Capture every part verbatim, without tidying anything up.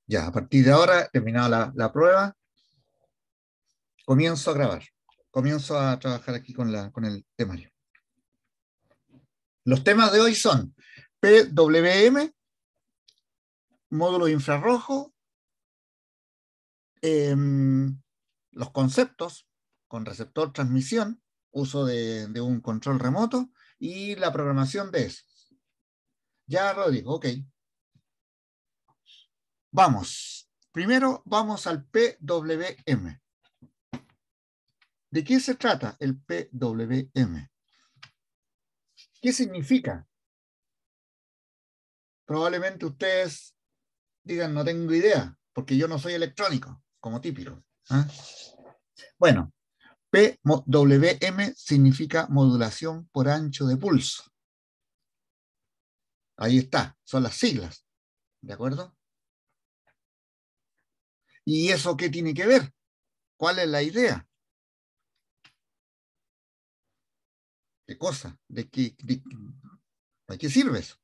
Ya, a partir de ahora, terminada la, la prueba, comienzo a grabar. Comienzo a trabajar aquí con, la, con el temario. Los temas de hoy son P W M, módulo infrarrojo, eh, los conceptos con receptor transmisión, uso de, de un control remoto y la programación de eso. Ya, Rodrigo, ok. Vamos. Primero vamos al P W M. ¿De qué se trata el P W M? ¿Qué significa? Probablemente ustedes digan, no tengo idea, porque yo no soy electrónico, como típico. ¿eh? Bueno, P W M significa modulación por ancho de pulso. Ahí está, son las siglas, ¿de acuerdo? ¿Y eso qué tiene que ver? ¿Cuál es la idea? ¿Qué cosa? ¿De qué, de, ¿de qué sirve eso?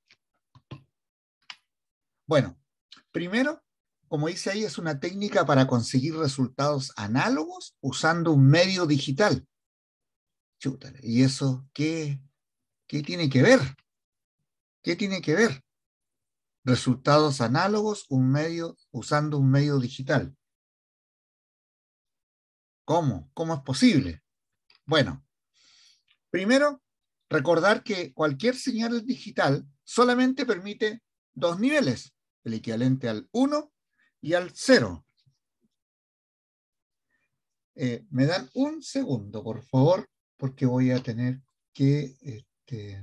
Bueno, primero, como dice ahí, es una técnica para conseguir resultados análogos usando un medio digital. Chútale, ¿y eso qué, qué tiene que ver? ¿Qué tiene que ver? Resultados análogos un medio, usando un medio digital. ¿Cómo? ¿Cómo es posible? Bueno, primero, recordar que cualquier señal digital solamente permite dos niveles, el equivalente al uno y al cero. Eh, me dan un segundo, por favor, porque voy a tener que... Este...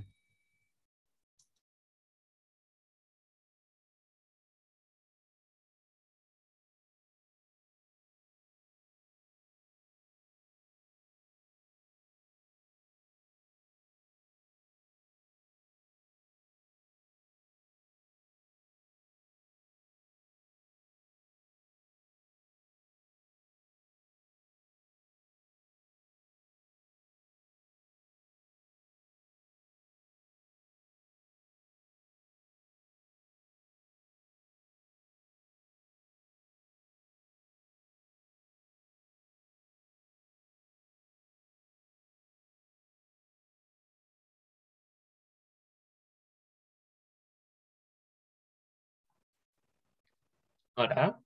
Hola.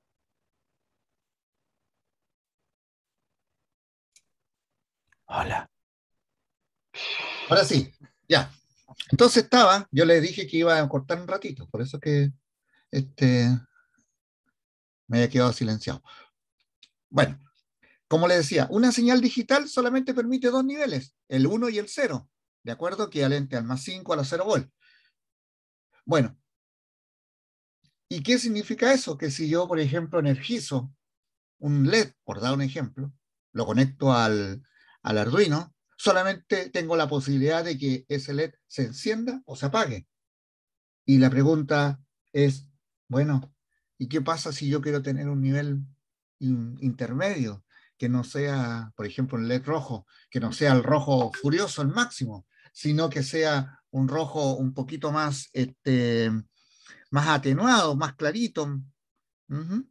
Hola. Ahora sí, ya. Entonces estaba, yo les dije que iba a cortar un ratito, por eso que este, me había quedado silenciado. Bueno, como les decía, una señal digital solamente permite dos niveles, el uno y el cero, ¿de acuerdo? Equivalente al más cinco a la cero volt. Bueno, ¿y qué significa eso? Que si yo, por ejemplo, energizo un L E D, por dar un ejemplo, lo conecto al, al Arduino, solamente tengo la posibilidad de que ese L E D se encienda o se apague. Y la pregunta es, bueno, ¿y qué pasa si yo quiero tener un nivel in- intermedio? Que no sea, por ejemplo, un L E D rojo, que no sea el rojo furioso al máximo, sino que sea un rojo un poquito más, este, más atenuado, más clarito. Ujú.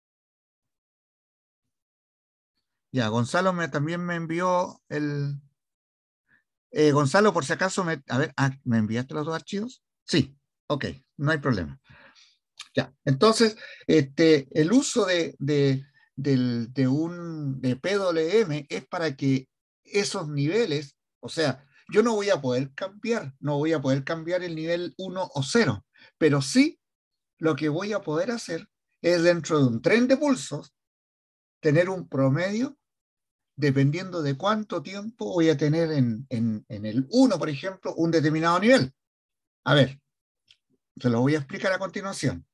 Ya, Gonzalo me, también me envió el... eh, Gonzalo, por si acaso, me, a ver, ah, ¿me enviaste los dos archivos? Sí, ok, no hay problema. Ya, entonces, este, el uso de, de, del- de un de P W M es para que esos niveles, o sea, yo no voy a poder cambiar, no voy a poder cambiar el nivel uno o cero, pero sí lo que voy a poder hacer es dentro de un tren de pulsos tener un promedio dependiendo de cuánto tiempo voy a tener en, en, en el uno, por ejemplo, un determinado nivel. A ver, se lo voy a explicar a continuación.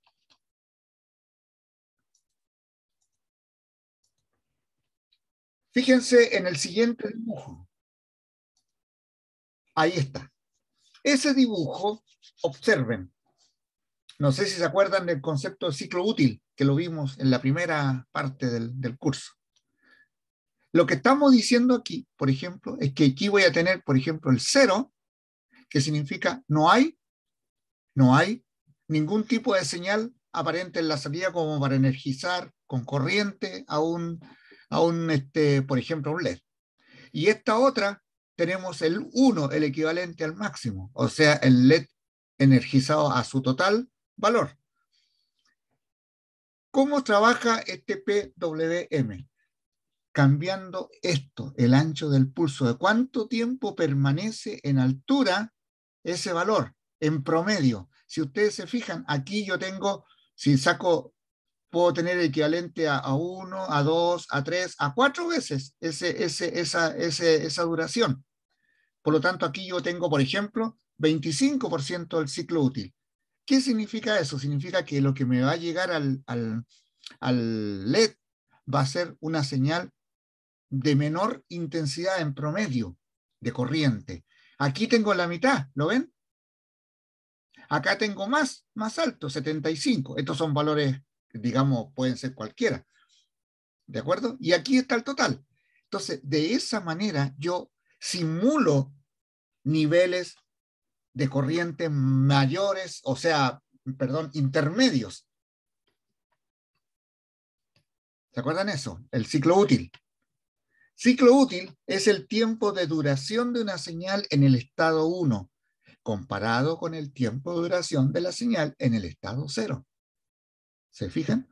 Fíjense en el siguiente dibujo. Ahí está. Ese dibujo, observen, no sé si se acuerdan del concepto de ciclo útil, que lo vimos en la primera parte del, del curso. Lo que estamos diciendo aquí, por ejemplo, es que aquí voy a tener, por ejemplo, el cero, que significa no hay, no hay ningún tipo de señal aparente en la salida como para energizar con corriente a un, a un este, por ejemplo, un L E D. Y esta otra tenemos el uno, el equivalente al máximo, o sea, el L E D energizado a su total valor. ¿Cómo trabaja este P W M? Cambiando esto, el ancho del pulso, de cuánto tiempo permanece en altura ese valor, en promedio. Si ustedes se fijan, aquí yo tengo, si saco, puedo tener el equivalente a, a uno, a dos, a tres, a cuatro veces ese, ese, esa, ese, esa duración. Por lo tanto, aquí yo tengo, por ejemplo, veinticinco por ciento del ciclo útil. ¿Qué significa eso? Significa que lo que me va a llegar al, al, al L E D va a ser una señal de menor intensidad en promedio de corriente. Aquí tengo la mitad, ¿lo ven? Acá tengo más, más alto, setenta y cinco. Estos son valores, digamos, pueden ser cualquiera. ¿De acuerdo? Y aquí está el total. Entonces, de esa manera yo simulo niveles de corriente mayores, o sea, perdón, intermedios. ¿Se acuerdan eso? El ciclo útil. Ciclo útil es el tiempo de duración de una señal en el estado uno, comparado con el tiempo de duración de la señal en el estado cero. ¿Se fijan?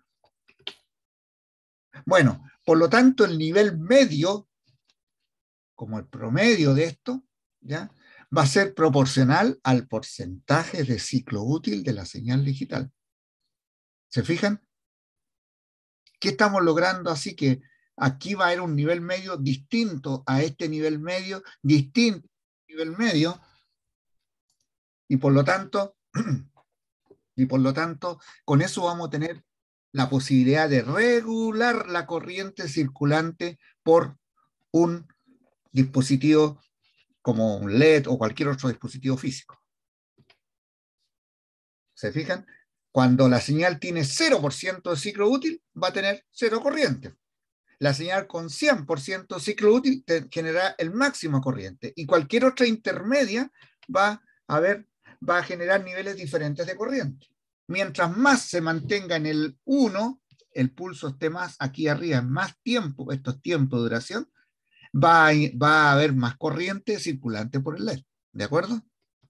Bueno, por lo tanto, el nivel medio, como el promedio de esto, ¿ya?, va a ser proporcional al porcentaje de ciclo útil de la señal digital. ¿Se fijan? ¿Qué estamos logrando? Así que aquí va a haber un nivel medio distinto a este nivel medio, distinto al nivel medio, y por lo tanto, y por lo tanto, con eso vamos a tener la posibilidad de regular la corriente circulante por un dispositivo como un L E D o cualquier otro dispositivo físico. ¿Se fijan? Cuando la señal tiene cero por ciento de ciclo útil, va a tener cero corriente. La señal con cien por ciento ciclo útil te genera el máximo corriente. Y cualquier otra intermedia va a, ver, va a generar niveles diferentes de corriente. Mientras más se mantenga en el uno, el pulso esté más aquí arriba, en más tiempo, estos tiempos de duración, va a, va a haber más corriente circulante por el L E D. ¿De acuerdo?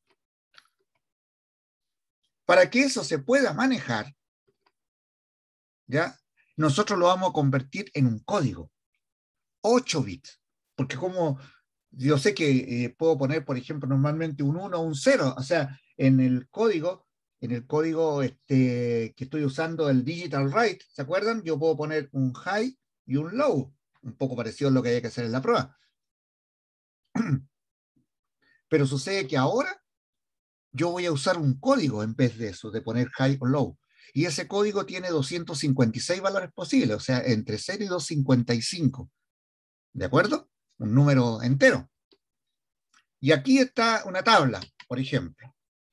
Para que eso se pueda manejar, ¿ya?, nosotros lo vamos a convertir en un código, ocho bits, porque como yo sé que eh, puedo poner, por ejemplo, normalmente un uno o un cero, o sea, en el código, en el código este, que estoy usando, el digital write, ¿se acuerdan? Yo puedo poner un high y un low, un poco parecido a lo que hay que hacer en la prueba. Pero sucede que ahora yo voy a usar un código en vez de eso, de poner high o low. Y ese código tiene doscientos cincuenta y seis valores posibles, o sea, entre cero y doscientos cincuenta y cinco. ¿De acuerdo? Un número entero. Y aquí está una tabla, por ejemplo.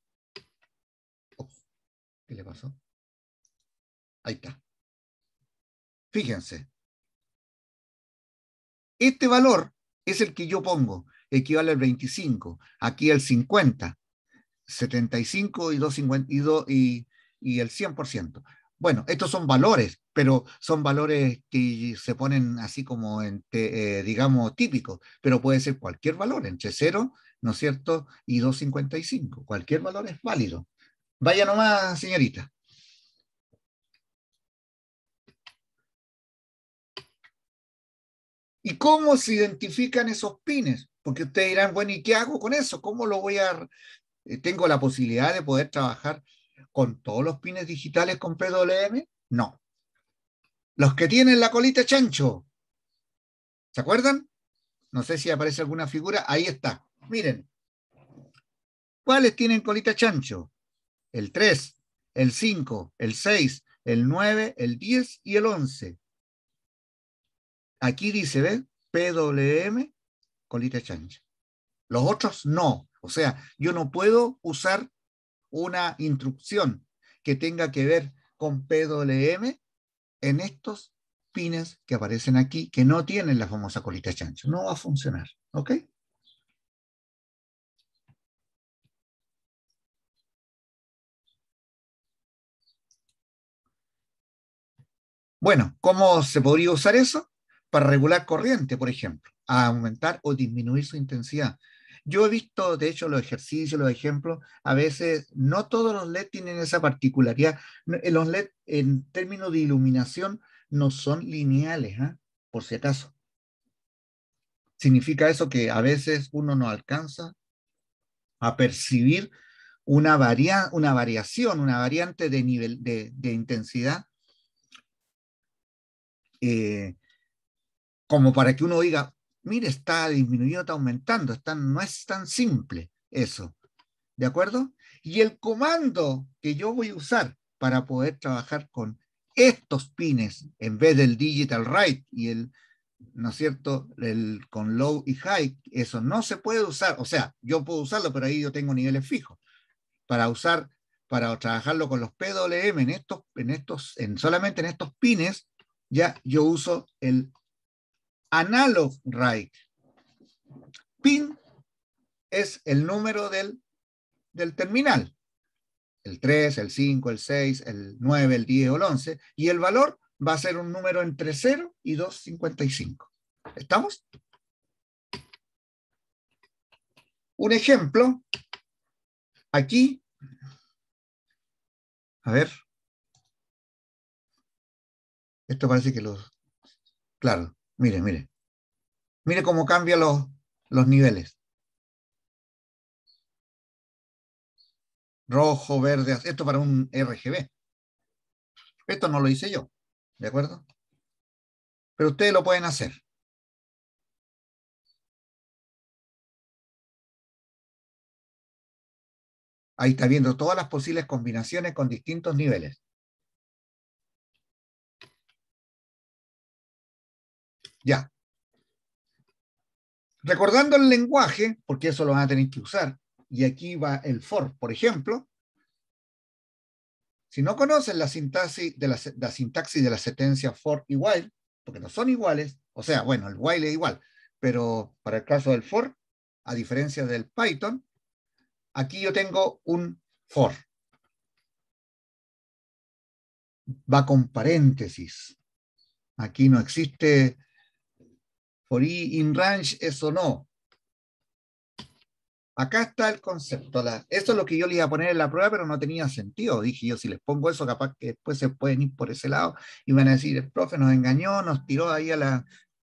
Ups, ¿qué le pasó? Ahí está. Fíjense. Este valor es el que yo pongo. Equivale al veinticinco. Aquí al cincuenta. setenta y cinco y, doscientos cincuenta y, dos, y, y el cien por ciento. Bueno, estos son valores, pero son valores que se ponen así como, en, eh, digamos, típicos, pero puede ser cualquier valor, entre cero, ¿no es cierto?, y doscientos cincuenta y cinco. Cualquier valor es válido. Vaya nomás, señorita. ¿Y cómo se identifican esos pines? Porque ustedes dirán, bueno, ¿y qué hago con eso? ¿Cómo lo voy a...? ¿Tengo la posibilidad de poder trabajar con todos los pines digitales con P W M? No. Los que tienen la colita chancho, ¿se acuerdan? No sé si aparece alguna figura, ahí está. Miren, ¿cuáles tienen colita chancho? El tres, el cinco, el seis, el nueve, el diez y el once. Aquí dice, ¿ven? P W M, colita chancho. Los otros no. O sea, yo no puedo usar una instrucción que tenga que ver con P W M en estos pines que aparecen aquí, que no tienen la famosa colita chancho. No va a funcionar. ¿Ok? Bueno, ¿cómo se podría usar eso? Para regular corriente, por ejemplo, a aumentar o disminuir su intensidad. Yo he visto, de hecho, los ejercicios, los ejemplos, a veces no todos los L E D tienen esa particularidad. No, eh, Los L E D, en términos de iluminación, no son lineales, ¿ah? Por si acaso. Significa eso que a veces uno no alcanza a percibir una, varia, una variación, una variante de nivel de, de intensidad, eh, como para que uno diga, mire, está disminuyendo, está aumentando, está, no es tan simple eso, ¿de acuerdo? Y el comando que yo voy a usar para poder trabajar con estos pines, en vez del digital write y el, ¿no es cierto?, el, con low y high, eso no se puede usar, o sea, yo puedo usarlo, pero ahí yo tengo niveles fijos. Para usar, para trabajarlo con los P W M en estos, en estos, en solamente en estos pines, ya yo uso el analog write. Pin es el número del, del terminal. El tres, el cinco, el seis, el nueve, el diez o el once. Y el valor va a ser un número entre cero y doscientos cincuenta y cinco. ¿Estamos? Un ejemplo. Aquí. A ver. Esto parece que los... Claro. Mire, mire. Mire cómo cambian los, los niveles. Rojo, verde, esto para un R G B. Esto no lo hice yo, ¿de acuerdo? Pero ustedes lo pueden hacer. Ahí está viendo todas las posibles combinaciones con distintos niveles. Ya. Recordando el lenguaje, porque eso lo van a tener que usar, y aquí va el for, por ejemplo. Si no conocen la sintaxis de la, la sintaxis de la sentencia for y while, porque no son iguales, o sea, bueno, el while es igual, pero para el caso del for, a diferencia del Python, aquí yo tengo un for. Va con paréntesis. Aquí no existe for i in range, eso no. Acá está el concepto. La, eso es lo que yo le iba a poner en la prueba, pero no tenía sentido. Dije yo, si les pongo eso, capaz que después se pueden ir por ese lado y van a decir, el profe nos engañó, nos tiró ahí a la...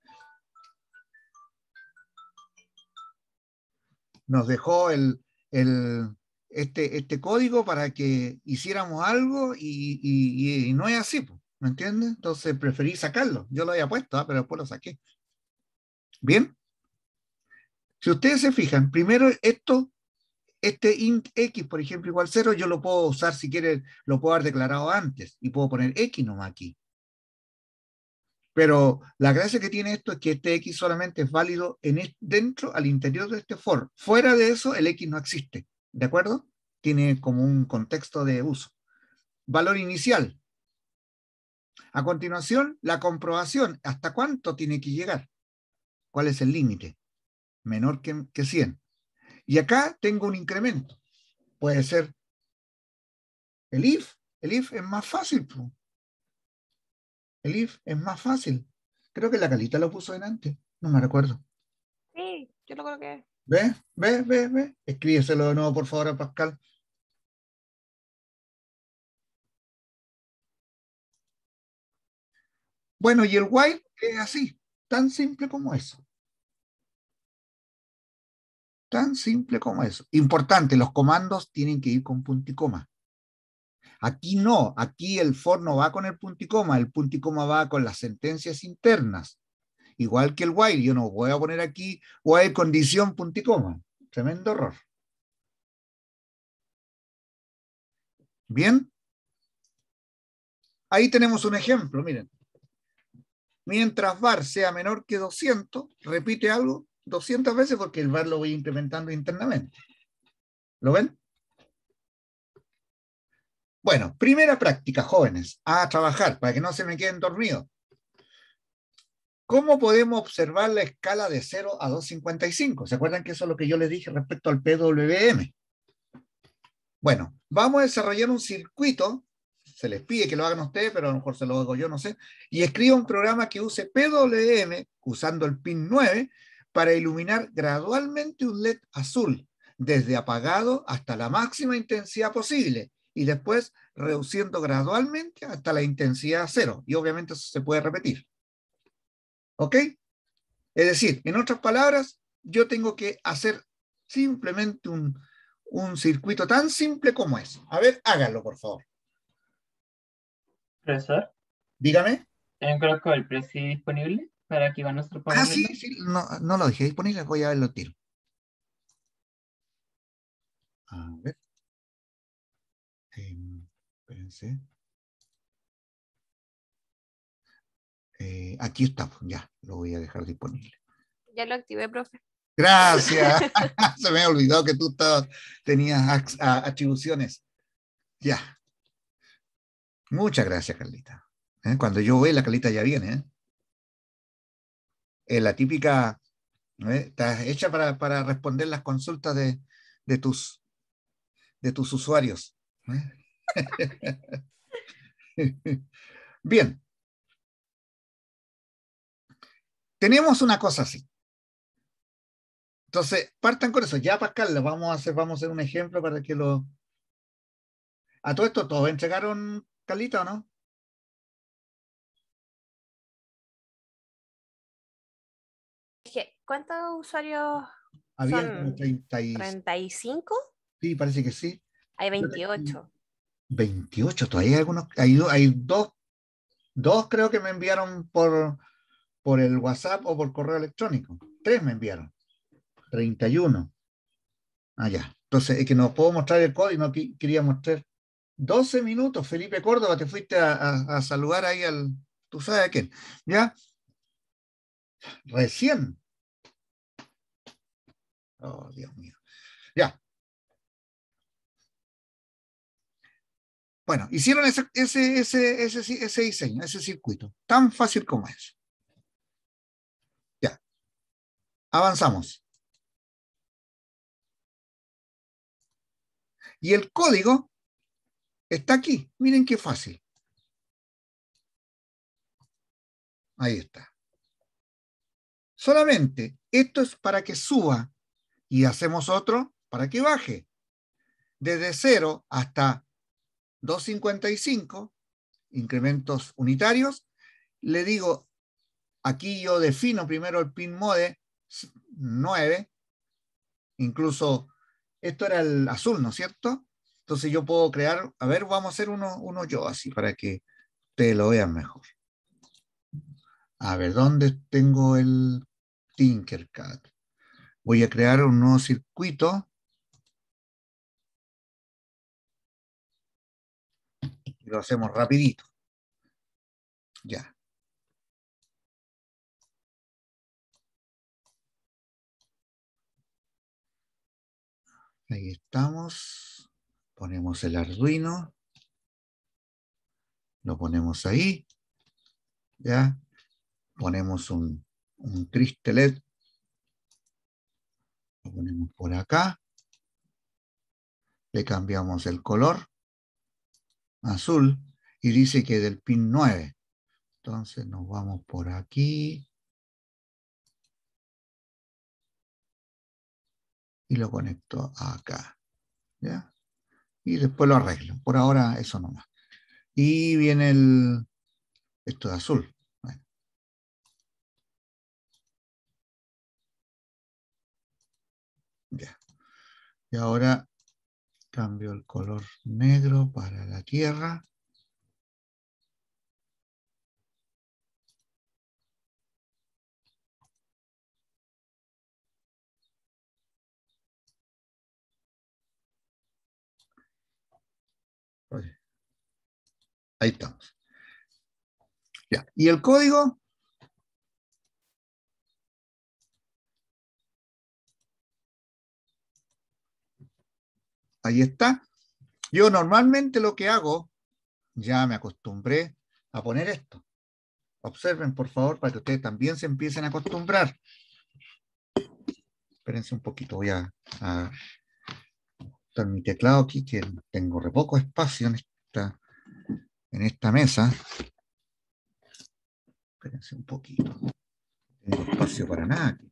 Nos dejó el, el, este, este código para que hiciéramos algo y, y, y no es así, ¿me entiendes? Entonces preferí sacarlo. Yo lo había puesto, ¿eh? Pero después lo saqué. ¿Bien? Si ustedes se fijan, primero esto... Este int x, por ejemplo, igual cero, yo lo puedo usar si quiere, lo puedo haber declarado antes y puedo poner x nomás aquí. Pero la gracia que tiene esto es que este x solamente es válido en el, dentro, al interior de este for. Fuera de eso, el x no existe. ¿De acuerdo? Tiene como un contexto de uso. Valor inicial. A continuación, la comprobación. ¿Hasta cuánto tiene que llegar? ¿Cuál es el límite? Menor que, que cien. Y acá tengo un incremento. Puede ser el if. El if es más fácil. El if es más fácil. Creo que la Calita lo puso en antes. No me recuerdo. Sí, yo lo creo que... ¿Ve? ¿Ve? ¿Ve? ¿Ve? Escríbeselo de nuevo, por favor, a Pascal. Bueno, y el while es así. Tan simple como eso. Tan simple como eso. Importante, los comandos tienen que ir con punto y coma. Aquí no, aquí el for no va con el punto y coma, el punto y coma va con las sentencias internas. Igual que el while, yo no voy a poner aquí while condición punto y coma. Tremendo error. ¿Bien? Ahí tenemos un ejemplo, miren. Mientras var sea menor que doscientos, repite algo doscientas veces porque el var lo voy incrementando internamente. ¿Lo ven? Bueno, primera práctica, jóvenes, a trabajar para que no se me queden dormidos. ¿Cómo podemos observar la escala de cero a doscientos cincuenta y cinco? ¿Se acuerdan que eso es lo que yo les dije respecto al P W M? Bueno, vamos a desarrollar un circuito se les pide que lo hagan ustedes, pero a lo mejor se lo hago yo, no sé, y escriba un programa que use P W M usando el pin nueve para iluminar gradualmente un L E D azul, desde apagado hasta la máxima intensidad posible, y después reduciendo gradualmente hasta la intensidad cero, y obviamente eso se puede repetir. ¿Ok? Es decir, en otras palabras, yo tengo que hacer simplemente un, un circuito tan simple como es. A ver, háganlo, por favor. Profesor, Dígame. ¿tengo el precio disponible para que nuestro Ah, pueda sí, verlo? sí, no, no lo dejé disponible, voy a verlo al tiro. A ver. Eh, espérense. Eh, aquí está, ya, lo voy a dejar disponible. Ya lo activé, profe. Gracias. Se me ha olvidado que tú estabas, tenías atribuciones. Ya. Muchas gracias, Carlita. ¿Eh? Cuando yo voy, la Carlita ya viene. ¿eh? Es la típica, ¿eh? Está hecha para, para responder las consultas de, de, tus, de tus usuarios. ¿eh? Bien. Tenemos una cosa así. Entonces, partan con eso. Ya, Pascal, vamos a hacer, vamos a hacer un ejemplo para que lo... A todo esto, ¿todos entregaron, Carlita, o no? ¿Cuántos usuarios Habían como son? treinta y... ¿treinta y cinco? Sí, parece que sí. Hay veintiocho. veintiocho, todavía hay algunos... Hay, hay dos, dos creo que me enviaron por, por el WhatsApp o por correo electrónico. Tres me enviaron. treinta y uno. Ah, ya. Entonces, es que no puedo mostrar el código, no quería mostrar. doce minutos, Felipe Córdoba, te fuiste a, a, a saludar ahí al... ¿Tú sabes a quién? ¿Ya? Recién. Oh, Dios mío. Ya. Bueno, hicieron ese, ese, ese, ese, ese diseño, ese circuito. Tan fácil como es. Ya. Avanzamos. Y el código está aquí. Miren qué fácil. Ahí está. Solamente esto es para que suba y hacemos otro para que baje. Desde cero hasta doscientos cincuenta y cinco, incrementos unitarios. Le digo, aquí yo defino primero el pin mode nueve. Incluso esto era el azul, ¿no es cierto? Entonces yo puedo crear, a ver, vamos a hacer uno, uno yo así para que ustedes lo vean mejor. A ver, ¿dónde tengo el Tinkercad? Voy a crear un nuevo circuito. Y lo hacemos rapidito. Ya. Ahí estamos. Ponemos el Arduino. Lo ponemos ahí. Ya. Ponemos un, un triste L E D. Lo ponemos por acá. Le cambiamos el color. Azul. Y dice que del pin nueve. Entonces nos vamos por aquí. Y lo conecto acá. ¿Ya? Y después lo arreglo. Por ahora eso nomás. Y viene el... Esto de azul. Bueno. Ya. Y ahora cambio el color negro para la tierra. Ahí estamos. Ya. ¿Y el código? Ahí está. Yo normalmente lo que hago, ya me acostumbré a poner esto. Observen, por favor, para que ustedes también se empiecen a acostumbrar. Espérense un poquito, voy a, a estar mi teclado aquí, que tengo re poco espacio en esta en esta mesa. Espérense un poquito. No tengo espacio para nada aquí.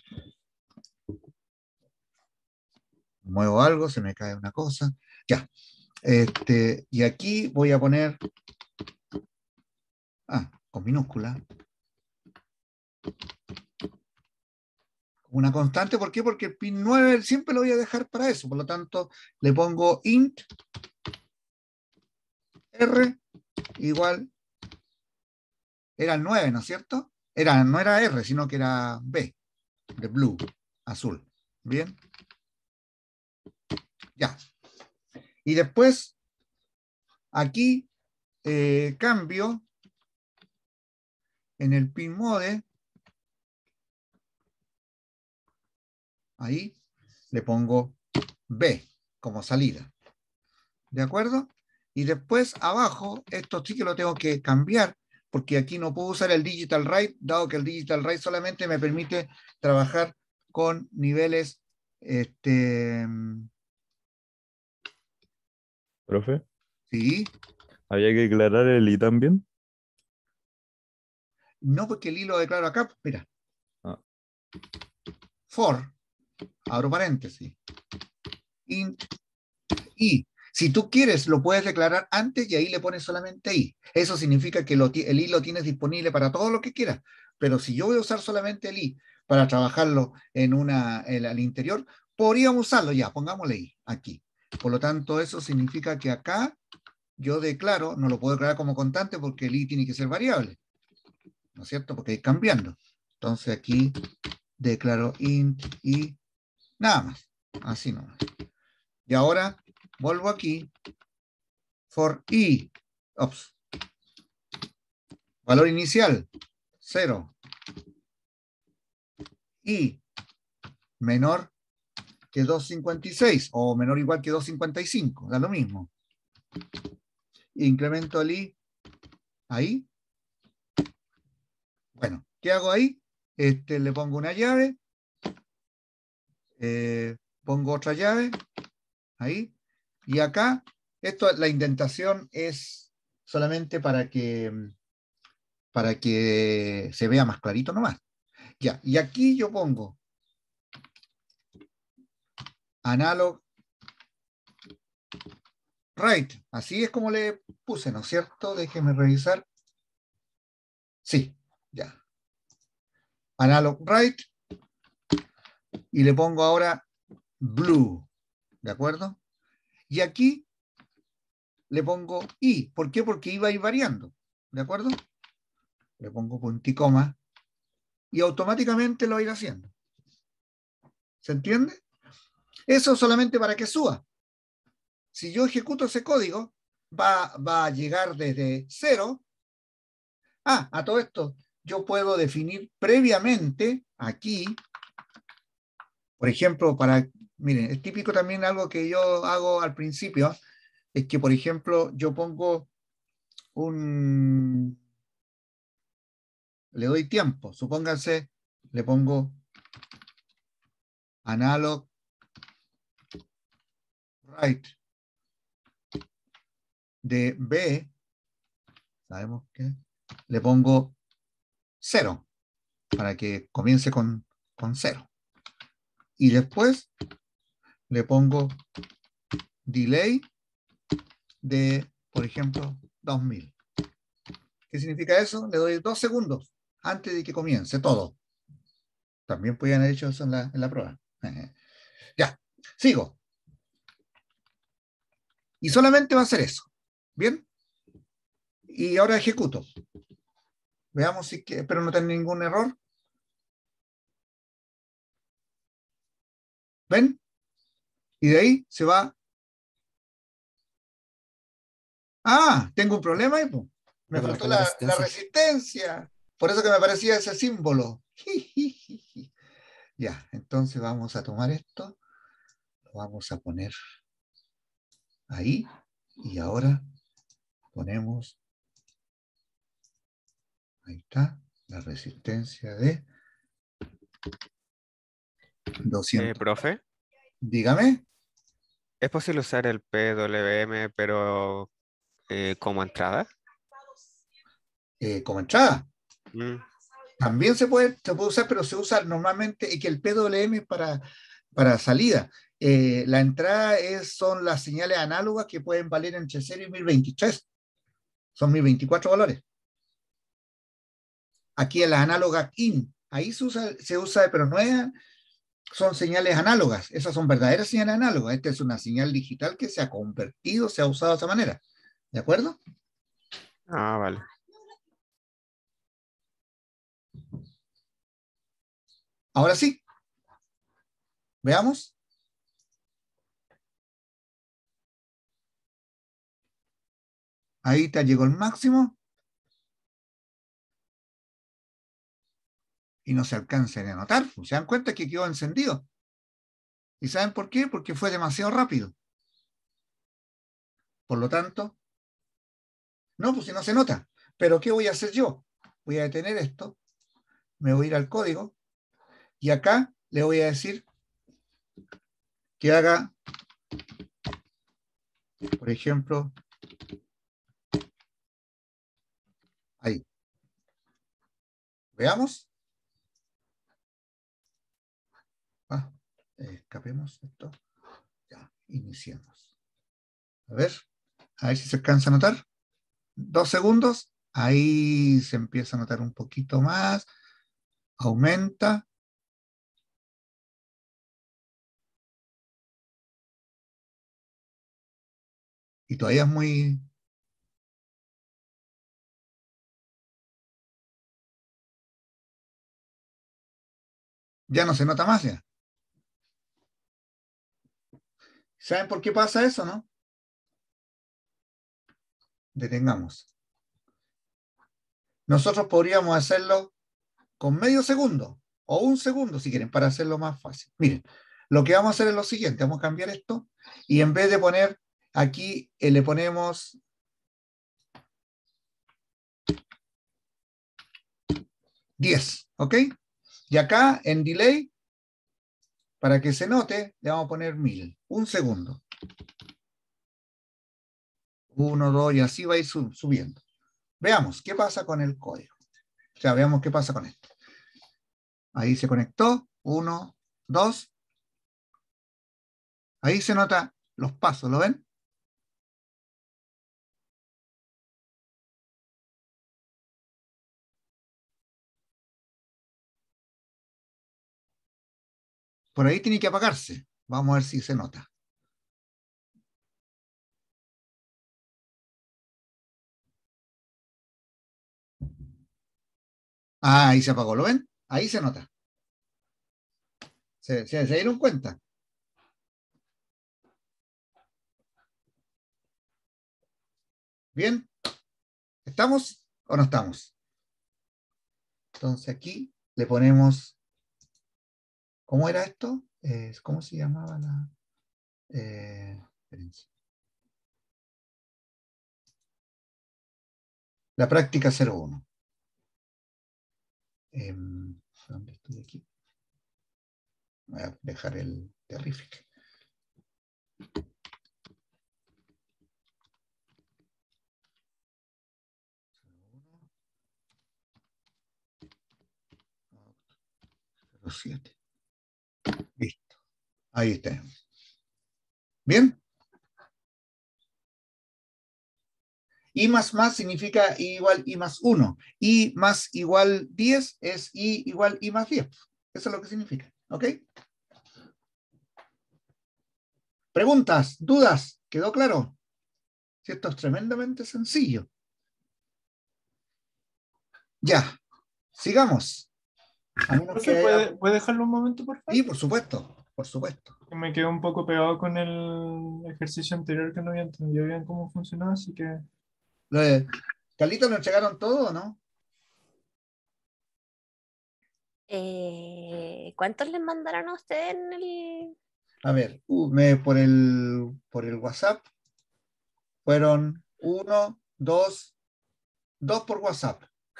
Muevo algo, se me cae una cosa. Ya. Este, y aquí voy a poner, ah, con minúscula, una constante. ¿Por qué? Porque el pin nueve siempre lo voy a dejar para eso. Por lo tanto, le pongo int r igual, era el nueve, ¿no es cierto? Era, no era R, sino que era B, de blue, azul. Bien. Ya. Y después, aquí, eh, cambio en el pin mode. Ahí le pongo B como salida. ¿De acuerdo? Y después abajo, esto sí que lo tengo que cambiar, porque aquí no puedo usar el digital write, dado que el digital write solamente me permite trabajar con niveles, este, Profe, sí, había que aclarar el I también. no porque el hilo declaro acá, mira, Ah. for, abro paréntesis, int i. Si tú quieres, lo puedes declarar antes y ahí le pones solamente i. Eso significa que lo, el i lo tienes disponible para todo lo que quieras. Pero si yo voy a usar solamente el i para trabajarlo en una, en, al interior, podríamos usarlo ya, pongámosle i aquí. Por lo tanto, eso significa que acá yo declaro, no lo puedo declarar como constante porque el i tiene que ser variable. ¿No es cierto? Porque hay cambiando. Entonces aquí declaro int i, nada más. Así nomás. Y ahora vuelvo aquí, for i, ops, valor inicial, cero, i menor que doscientos cincuenta y seis o menor o igual que doscientos cincuenta y cinco, da lo mismo. Incremento el i ahí. Bueno, ¿qué hago ahí? Este, le pongo una llave, eh, pongo otra llave, ahí, y acá, esto, la indentación es solamente para que, para que se vea más clarito nomás. Ya, y aquí yo pongo analog write, así es como le puse, ¿no es cierto? Déjeme revisar. Sí, ya. Analog write, y le pongo ahora blue, ¿de acuerdo? Y aquí le pongo i. ¿Por qué? Porque iba a ir variando, ¿de acuerdo? Le pongo punto y coma y automáticamente lo va a ir haciendo. ¿Se entiende? Eso solamente para que suba. Si yo ejecuto ese código, va, va a llegar desde cero. Ah, a todo esto, yo puedo definir previamente aquí, por ejemplo, para, miren, es típico también algo que yo hago al principio, es que, por ejemplo, yo pongo un, le doy tiempo, supónganse, le pongo analog write de B, sabemos que le pongo cero, para que comience con, con cero. Y después le pongo delay de, por ejemplo, dos mil. ¿Qué significa eso? Le doy dos segundos antes de que comience todo. También podían haber hecho eso en la, en la prueba. Ya, sigo. Y solamente va a ser eso. ¿Bien? Y ahora ejecuto. Veamos si que, espero no tener ningún error. ¿Ven? Y de ahí se va. Ah, tengo un problema ahí, pues. Me Algo faltó la la, la resistencia. resistencia. Por eso que me aparecía ese símbolo. Ya, entonces vamos a tomar esto. Lo vamos a poner ahí. Y ahora ponemos. Ahí está. La resistencia de doscientos. Eh, profe, Dígame. ¿es posible usar el P W M, pero eh, como entrada. eh, como entrada. Mm. También se puede, se puede usar, pero se usa normalmente y que el P W M es para, para salida. Eh, la entrada es, son las señales análogas que pueden valer entre cero y mil veintitrés. Son mil veinticuatro valores. Aquí en las análogas in, ahí se usa, se usa, pero no es, son señales análogas. Esas son verdaderas señales análogas. Esta es una señal digital que se ha convertido, se ha usado de esa manera. ¿De acuerdo? Ah, vale. Ahora sí. Veamos. Ahí te llegó el máximo. Y no se alcanza a notar. Se dan cuenta que quedó encendido. ¿Y saben por qué? Porque fue demasiado rápido. Por lo tanto, no, pues si no se nota. Pero ¿qué voy a hacer yo? Voy a detener esto. Me voy a ir al código. Y acá le voy a decir que haga, por ejemplo, ahí. Veamos. Ah, escapemos esto. Ya, iniciemos. A ver, a ver si se alcanza a notar. Dos segundos. Ahí se empieza a notar un poquito más. Aumenta. Y todavía es muy... Ya no se nota más ya. ¿Saben por qué pasa eso, no? Detengamos. Nosotros podríamos hacerlo con medio segundo o un segundo si quieren para hacerlo más fácil. Miren, lo que vamos a hacer es lo siguiente. Vamos a cambiar esto y en vez de poner aquí, eh, le ponemos diez, ¿ok? Y acá en delay, para que se note, le vamos a poner mil. Un segundo. Uno, dos, y así va a ir subiendo. Veamos qué pasa con el código. O sea, veamos qué pasa con esto. Ahí se conectó. Uno, dos. Ahí se nota los pasos, ¿lo ven? Por ahí tiene que apagarse. Vamos a ver si se nota. Ah, ahí se apagó, ¿lo ven? Ahí se nota. ¿Se, se, se dieron cuenta? ¿Bien? ¿Estamos o no estamos? Entonces aquí le ponemos... ¿Cómo era esto? Eh, ¿Cómo se llamaba la...? Eh, espérense. La práctica cero uno. Eh, ¿Dónde estoy aquí? Voy a dejar el terrific. cero siete. Listo. Ahí está. ¿Bien? I más más significa I igual I más uno. I más igual diez es I igual I más diez. Eso es lo que significa. ¿Ok? Preguntas, dudas, ¿quedó claro? Si esto es tremendamente sencillo. Ya, sigamos. A menos que haya... ¿Puede, ¿Puede dejarlo un momento, por favor? Sí, por supuesto, por supuesto. Me quedé un poco pegado con el ejercicio anterior que no había entendido bien cómo funcionaba, así que... Lo de... ¿Carlitos lo entregaron todo o no? Eh, ¿cuántos les mandaron a ustedes en el...? A ver, uh, me, por, el, por el WhatsApp fueron uno, dos, dos por WhatsApp.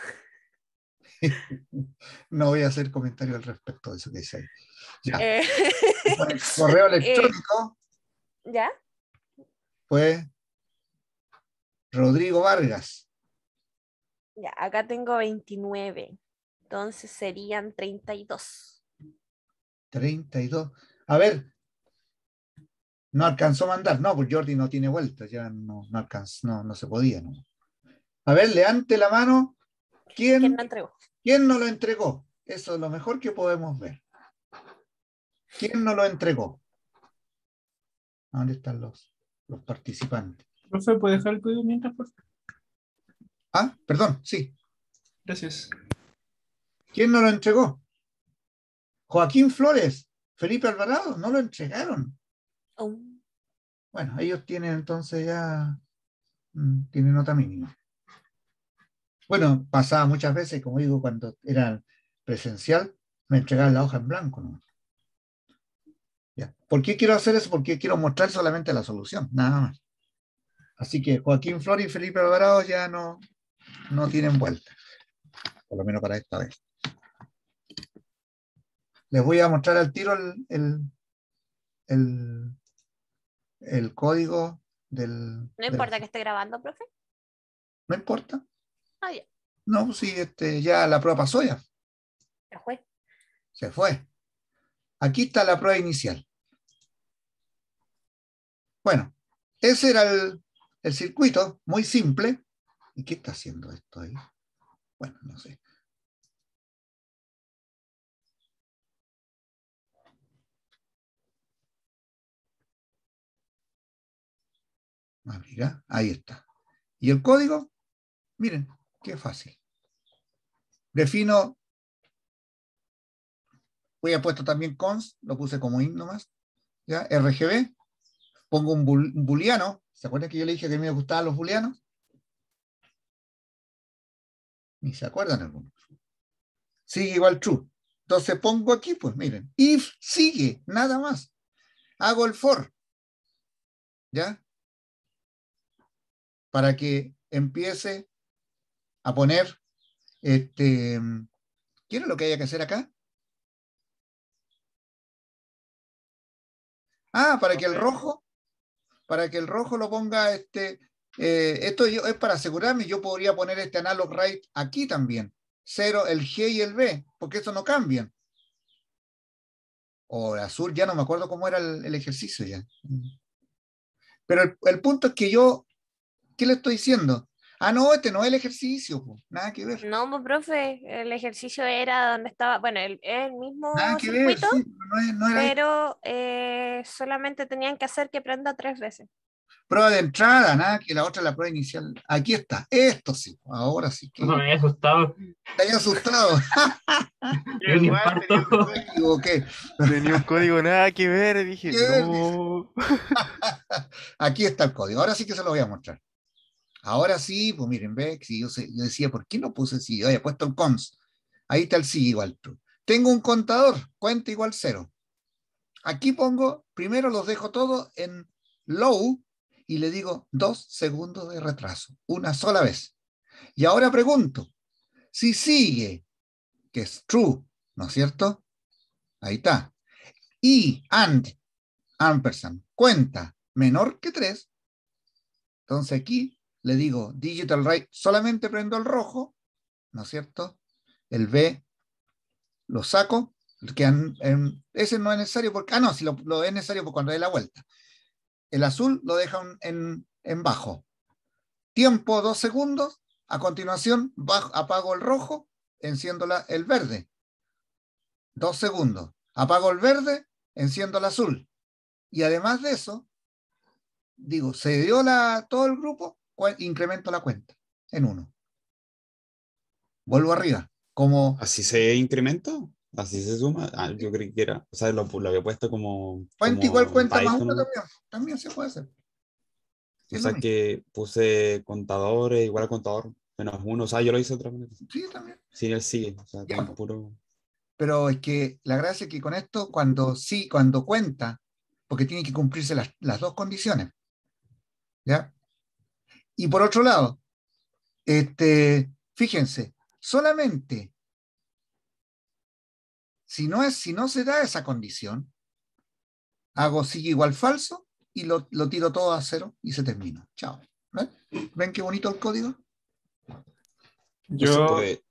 No voy a hacer comentario al respecto de eso que dice ahí. Ya. Eh, Por el correo eh, electrónico ¿Ya? fue Rodrigo Vargas. Ya, acá tengo veintinueve. Entonces serían treinta y dos. treinta y dos. A ver, no alcanzó a mandar. No, pues Jordi no tiene vuelta, ya no, no alcanzó, no, no se podía. No. A ver, levante la mano. ¿Quién, ¿Quién no entregó? ¿Quién no lo entregó? Eso es lo mejor que podemos ver. ¿Quién no lo entregó? ¿Dónde están los, los participantes? Profe, ¿puede dejar el código mientras, por favor? Ah, perdón, sí. Gracias. ¿Quién no lo entregó? Joaquín Flores, Felipe Alvarado, no lo entregaron. Oh. Bueno, ellos tienen entonces ya, mm, tienen nota mínima. Bueno, pasaba muchas veces, como digo, cuando era presencial, me entregaban la hoja en blanco, ¿no? Ya. ¿Por qué quiero hacer eso? Porque quiero mostrar solamente la solución, nada más. Así que Joaquín Flores y Felipe Alvarado ya no, no tienen vuelta, por lo menos para esta vez. Les voy a mostrar al tiro el, el, el, el código del... No del- importa que esté grabando, profe. No importa. Ah, ya. No, sí, este, ya la prueba pasó ya. Ya fue. Se fue. Aquí está la prueba inicial. Bueno, ese era el, el circuito, muy simple. ¿Y qué está haciendo esto ahí? Bueno, no sé. Ah, mira, ahí está. ¿Y el código? Miren, qué fácil. Defino, voy a puesto también const, lo puse como int nomás, ¿ya? R G B, pongo un, bul, un booleano. ¿Se acuerdan que yo le dije que a mí me gustaban los booleanos? Ni se acuerdan algunos. Sigue igual true. Entonces pongo aquí, pues miren, if sigue, nada más. Hago el for, ¿ya? Para que empiece a poner, este, ¿qué es lo que haya que hacer acá? Ah, para que el rojo, para que el rojo lo ponga, este, eh, esto yo, es para asegurarme, yo podría poner este analog right aquí también. Cero, el G y el B, porque eso no cambian. O el azul, ya no me acuerdo cómo era el, el ejercicio ya. Pero el, el punto es que yo, ¿qué le estoy diciendo? Ah, no, este no es el ejercicio, pues, nada que ver. No, pues, profe, el ejercicio era donde estaba, bueno, el, el mismo Nada que ver, circuito, sí, no, es, no era esto. pero eh, solamente tenían que hacer que prenda tres veces. Prueba de entrada, nada que la otra la prueba inicial. Aquí está, esto sí, ahora sí que. No me había asustado. Te había asustado. Yo un Igual tenía, infarto. Me equivoqué. tenía un código nada que ver. Dije, ¿Qué ver? no. Aquí está el código. Ahora sí que se lo voy a mostrar. Ahora sí, pues miren, ve, si yo, sé, yo decía, ¿por qué no puse si? Yo había puesto el cons. Ahí está el sí igual true. Tengo un contador, cuenta igual cero. Aquí pongo, primero los dejo todos en low y le digo dos segundos de retraso, una sola vez. Y ahora pregunto, si sigue, que es true, ¿no es cierto? Ahí está. Y and, ampersand, cuenta menor que tres. Entonces aquí le digo digital right, solamente prendo el rojo, ¿no es cierto? El B lo saco, que en, en, ese no es necesario porque, ah, no, si lo, lo es necesario porque cuando dé la vuelta. El azul lo deja en, en bajo. Tiempo dos segundos, a continuación bajo, apago el rojo, enciendo la, el verde. Dos segundos, apago el verde, enciendo el azul. Y además de eso, digo, se dio la, todo el grupo, incremento la cuenta en uno. Vuelvo arriba, como... ¿Así se incrementa? ¿Así se suma? Ah, yo creí que era. O sea, lo, lo había puesto como. Cuenta como igual cuenta más Python, uno ¿no? también. También se puede hacer. O Es sea lo mismo. que puse contadores igual a contador menos uno. O sea, yo lo hice de otra manera. Sí, también. Sí, él sigue. O sea, Ya, con pues. puro. Pero es que la gracia es que con esto, cuando sí, cuando cuenta, porque tiene que cumplirse las, las dos condiciones. ¿Ya? Y por otro lado, este, fíjense, solamente si no, es, si no se da esa condición, hago sigue igual falso y lo, lo tiro todo a cero y se termina. Chao. ¿Ven? ¿Ven qué bonito el código? No se Yo, puede.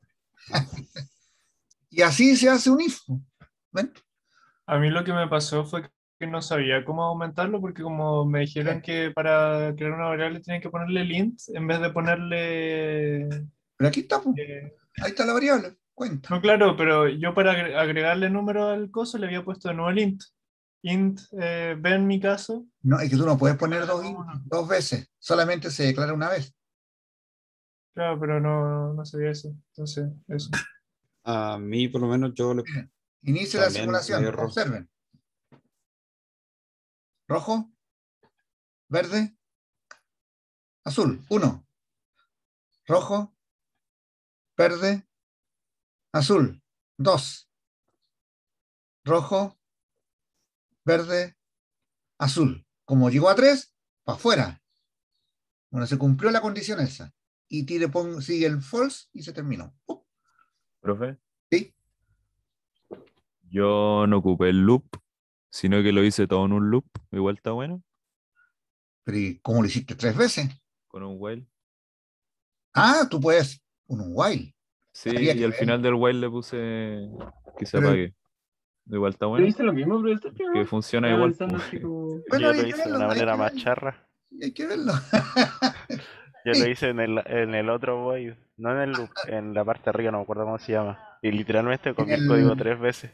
Y así se hace un if. ¿Ven? a mí lo que me pasó fue que no sabía cómo aumentarlo porque como me dijeron que para crear una variable tienen que ponerle el int en vez de ponerle... Pero aquí está, po. eh, Ahí está la variable. Cuenta. no, claro, pero yo para agre- agregarle número al coso le había puesto de nuevo el int. Int, eh, B en mi caso. No, es que tú no puedes poner dos, No, no. dos veces. Solamente se declara una vez. Claro, pero no, no sabía eso. Entonces, eso. A mí, por lo menos, yo le- Miren, inicie la también me dio simulación. error. Observen. Rojo, verde, azul. Uno. Rojo, verde, azul. Dos. Rojo, verde, azul. Como llegó a tres, para afuera. Bueno, se cumplió la condición esa. Y tire, pon, sigue el false y se terminó. ¡Pum! Profe, ¿Sí? yo no ocupé el loop, sino que lo hice todo en un loop. Igual está bueno, Pero ¿y cómo lo hiciste tres veces? con un while. Ah, tú puedes un while. Sí, Habría y que al ver. final del while le puse que se Pero- apague. Igual está Yo bueno, hice lo mismo, profesor, pero que funciona igual. avanzando pues. así como... Bueno, Yo hay lo que hice de verlo, una hay manera que más verlo. charra. Hay que verlo. Yo lo hice en el, en el otro void, no en el loop, en la parte de arriba, no me acuerdo cómo se llama. Y literalmente En copié el código el, tres veces.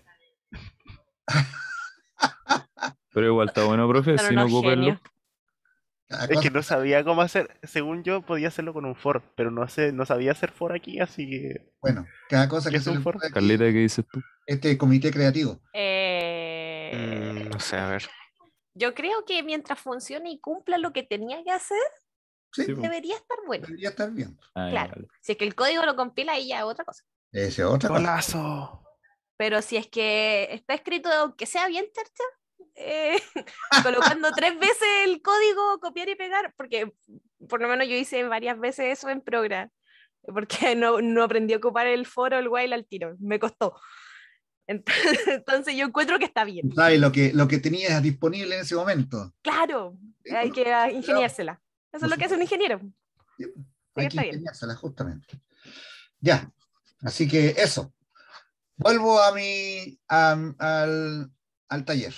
Pero igual está bueno, profe, Son si no unos ocupa el loop. genios. cada Es que cosa no sabía cómo hacer, según yo podía hacerlo con un for, pero no sé, no sabía hacer for aquí, así que... bueno, cada cosa ¿Qué que es se un le for? ocurre aquí, Carlita, ¿qué dices tú? este comité creativo. Eh, Mm, no sé, a ver. yo creo que mientras funcione y cumpla lo que tenía que hacer, Sí, Sí, po. debería estar bueno. debería estar bien. Ah, ya, Claro. vale. Si es que el código lo compila, ahí ya es otra cosa. Esa es otra cosa. ¡Golazo! Pero si es que está escrito, aunque sea bien tercha, eh, colocando tres veces el código, copiar y pegar, porque por lo menos yo hice varias veces eso en Program, porque no, no aprendí a ocupar el for o el while al tiro, me costó. Entonces, entonces yo encuentro que está bien. Tú sabes lo que, lo que tenías disponible en ese momento. Claro, Sí, hay bueno, que ah, claro, ingeniársela. Eso es lo que hace un ingeniero. sí, Así que hay que está bien. ingeniársela justamente. Ya, así que eso. Vuelvo a mi, a- al, al taller.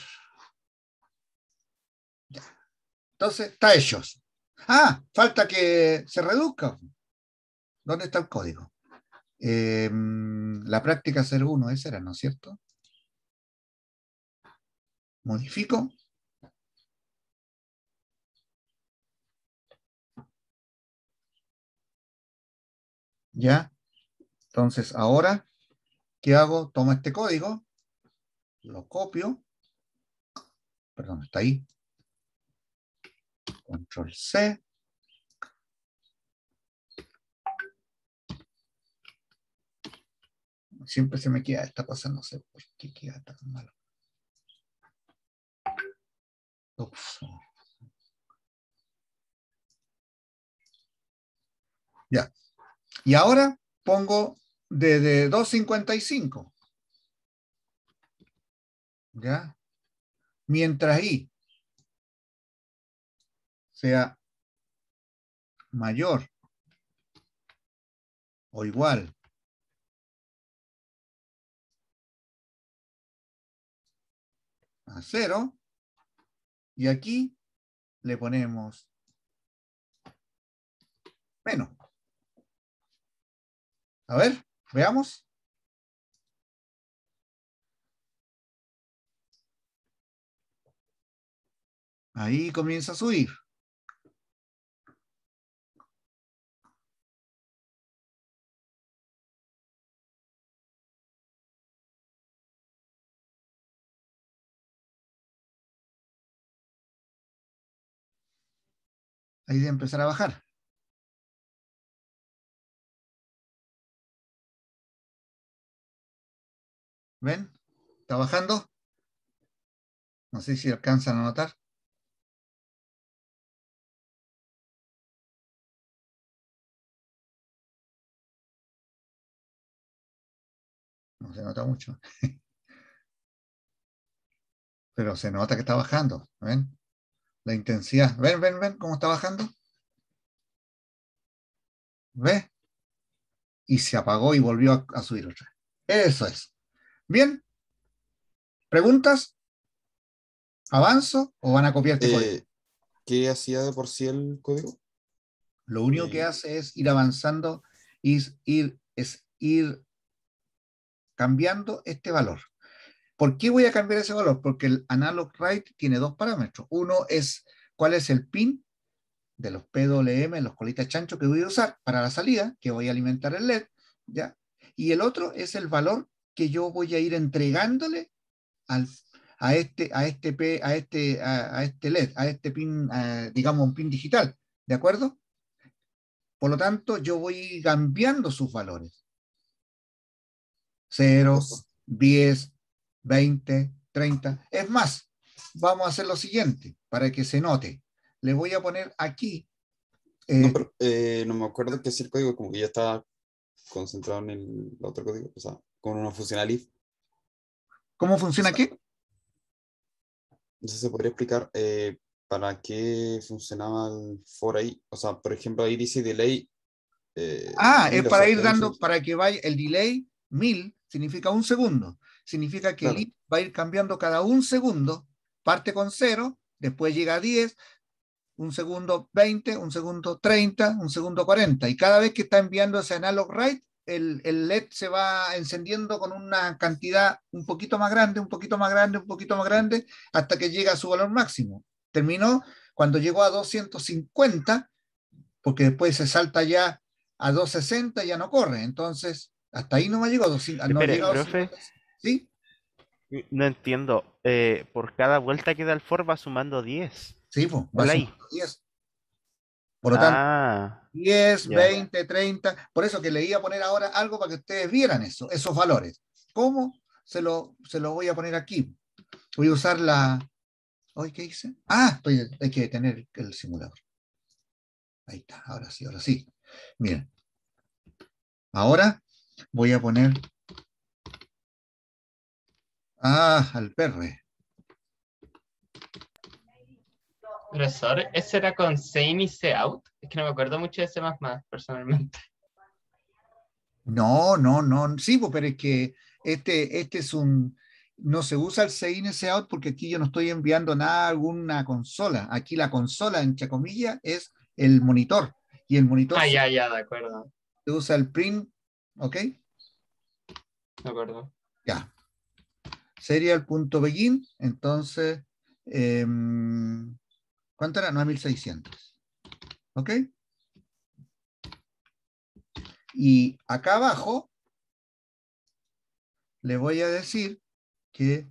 Ya. Entonces, está hecho. Ah, falta que se reduzca. ¿Dónde está el código? Eh, la práctica cero uno, esa era, ¿no es cierto? Modifico. Ya. Entonces, ahora, ¿qué hago? Tomo este código, lo copio. Perdón, está ahí. Control C. Siempre se me queda esta cosa, no sé por qué queda tan malo. Ups. Ya. Y ahora pongo desde dos cincuenta y cinco. ¿Ya? Mientras i sea mayor o igual a cero, y aquí le ponemos menos. A ver, veamos. Ahí comienza a subir. Ahí de empezar a bajar. ¿Ven? ¿Está bajando? No sé si alcanzan a notar. No se nota mucho. Pero se nota que está bajando. ¿Ven? La intensidad. ¿Ven, ven, ven cómo está bajando? ¿Ves? Y se apagó y volvió a, a subir otra vez. Eso es. Bien, ¿preguntas? ¿Avanzo o van a copiar este código? Eh, ¿qué hacía de por sí el código? Lo único que Eh, hace es ir avanzando, es ir, es ir cambiando este valor. ¿Por qué voy a cambiar ese valor? Porque el analog write tiene dos parámetros. Uno es cuál es el pin de los P W M, los colitas chancho que voy a usar para la salida, que voy a alimentar el L E D, ¿ya? Y el otro es el valor que yo voy a ir entregándole al, a este, a este, P, a este, a, a este L E D, a este pin, eh, digamos, un pin digital, ¿de acuerdo? Por lo tanto, yo voy cambiando sus valores. cero, cosa. diez, veinte, treinta. Es más, vamos a hacer lo siguiente para que se note. Le voy a poner aquí. No, Eh, pero eh, no me acuerdo que si el código como que ya está concentrado en el otro código, o sea, con una funcional if. ¿Cómo O funciona sea, aquí? no sé si se podría explicar eh, para qué funcionaba el for ahí. O sea, por ejemplo, ahí dice delay eh, Ah, es mil, o para sea, ir es un dando, segundo. para que vaya el delay mil, significa un segundo. Significa que el Claro, if va a ir cambiando cada un segundo, parte con cero, después llega a diez, un segundo veinte, un segundo treinta, un segundo cuarenta. Y cada vez que está enviando ese analog write, el, el L E D se va encendiendo con una cantidad un poquito más grande, un poquito más grande, un poquito más grande, hasta que llega a su valor máximo. Terminó cuando llegó a doscientos cincuenta, porque después se salta ya a doscientos sesenta, ya no corre. Entonces, hasta ahí no me llegó, no ha Espere, llegado a profe, cincuenta. ¿Sí? no entiendo. Eh, por cada vuelta que da el for va sumando diez. Sí, pues, va Hola ahí. sumando diez. Por lo tanto, Ah, diez, ya. veinte, treinta. Por eso que le iba a poner ahora algo para que ustedes vieran eso, esos valores. ¿Cómo? Se lo, se lo voy a poner aquí. Voy a usar la... ¿Hoy qué hice? Ah, estoy, hay que tener el simulador. Ahí está, ahora sí, ahora sí. Miren, ahora voy a poner... Ah, al perre. Profesor, ¿ese era con C in y C out? Es que no me acuerdo mucho de C++, personalmente. No, no, no. Sí, pues, pero es que este, este es un... No se usa el C in, C out porque aquí yo no estoy enviando nada a alguna consola. Aquí la consola, entre comillas, es el monitor. Y el monitor Ah, se, ya, ya, de acuerdo, se usa el print, ¿ok? de acuerdo. Ya. Serial.begin, entonces, em, ¿cuánto era? nueve mil seiscientos. ¿Ok? Y acá abajo le voy a decir que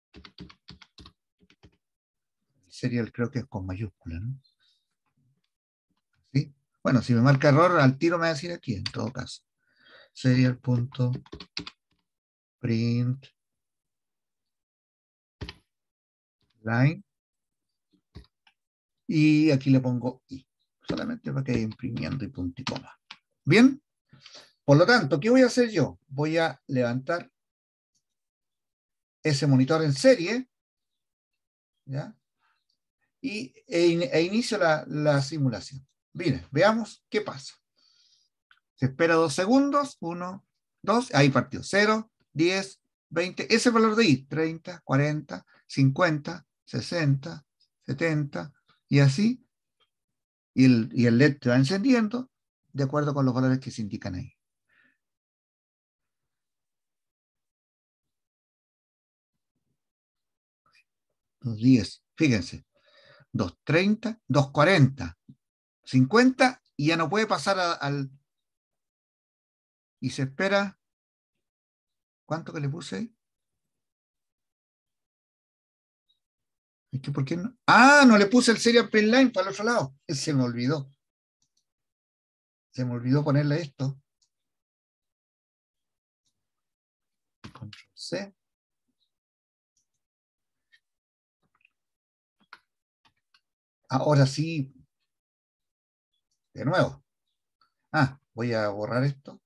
serial creo que es con mayúscula, ¿no? ¿Sí? Bueno, si me marca error, al tiro me va a decir aquí, en todo caso. Serial.print line. Y aquí le pongo i. Solamente para que vaya imprimiendo y punto y coma. Bien. Por lo tanto, ¿qué voy a hacer yo? Voy a levantar ese monitor en serie, ¿ya? Y, e, e inicio la, la simulación. Miren, veamos qué pasa. Se espera dos segundos, uno, dos, ahí partió, cero, diez, veinte, ese valor de i, treinta, cuarenta, cincuenta, sesenta, setenta, y así, y el, y el L E D te va encendiendo de acuerdo con los valores que se indican ahí. Los diez, fíjense, doscientos treinta, doscientos cuarenta, cincuenta, y ya no puede pasar a, al... Y se espera, ¿cuánto que le puse ahí? Es que, ¿por qué no? Ah, no le puse el serial print line para el otro lado. Se me olvidó. Se me olvidó ponerle esto. Control C. Ahora sí, de nuevo. Ah, voy a borrar esto.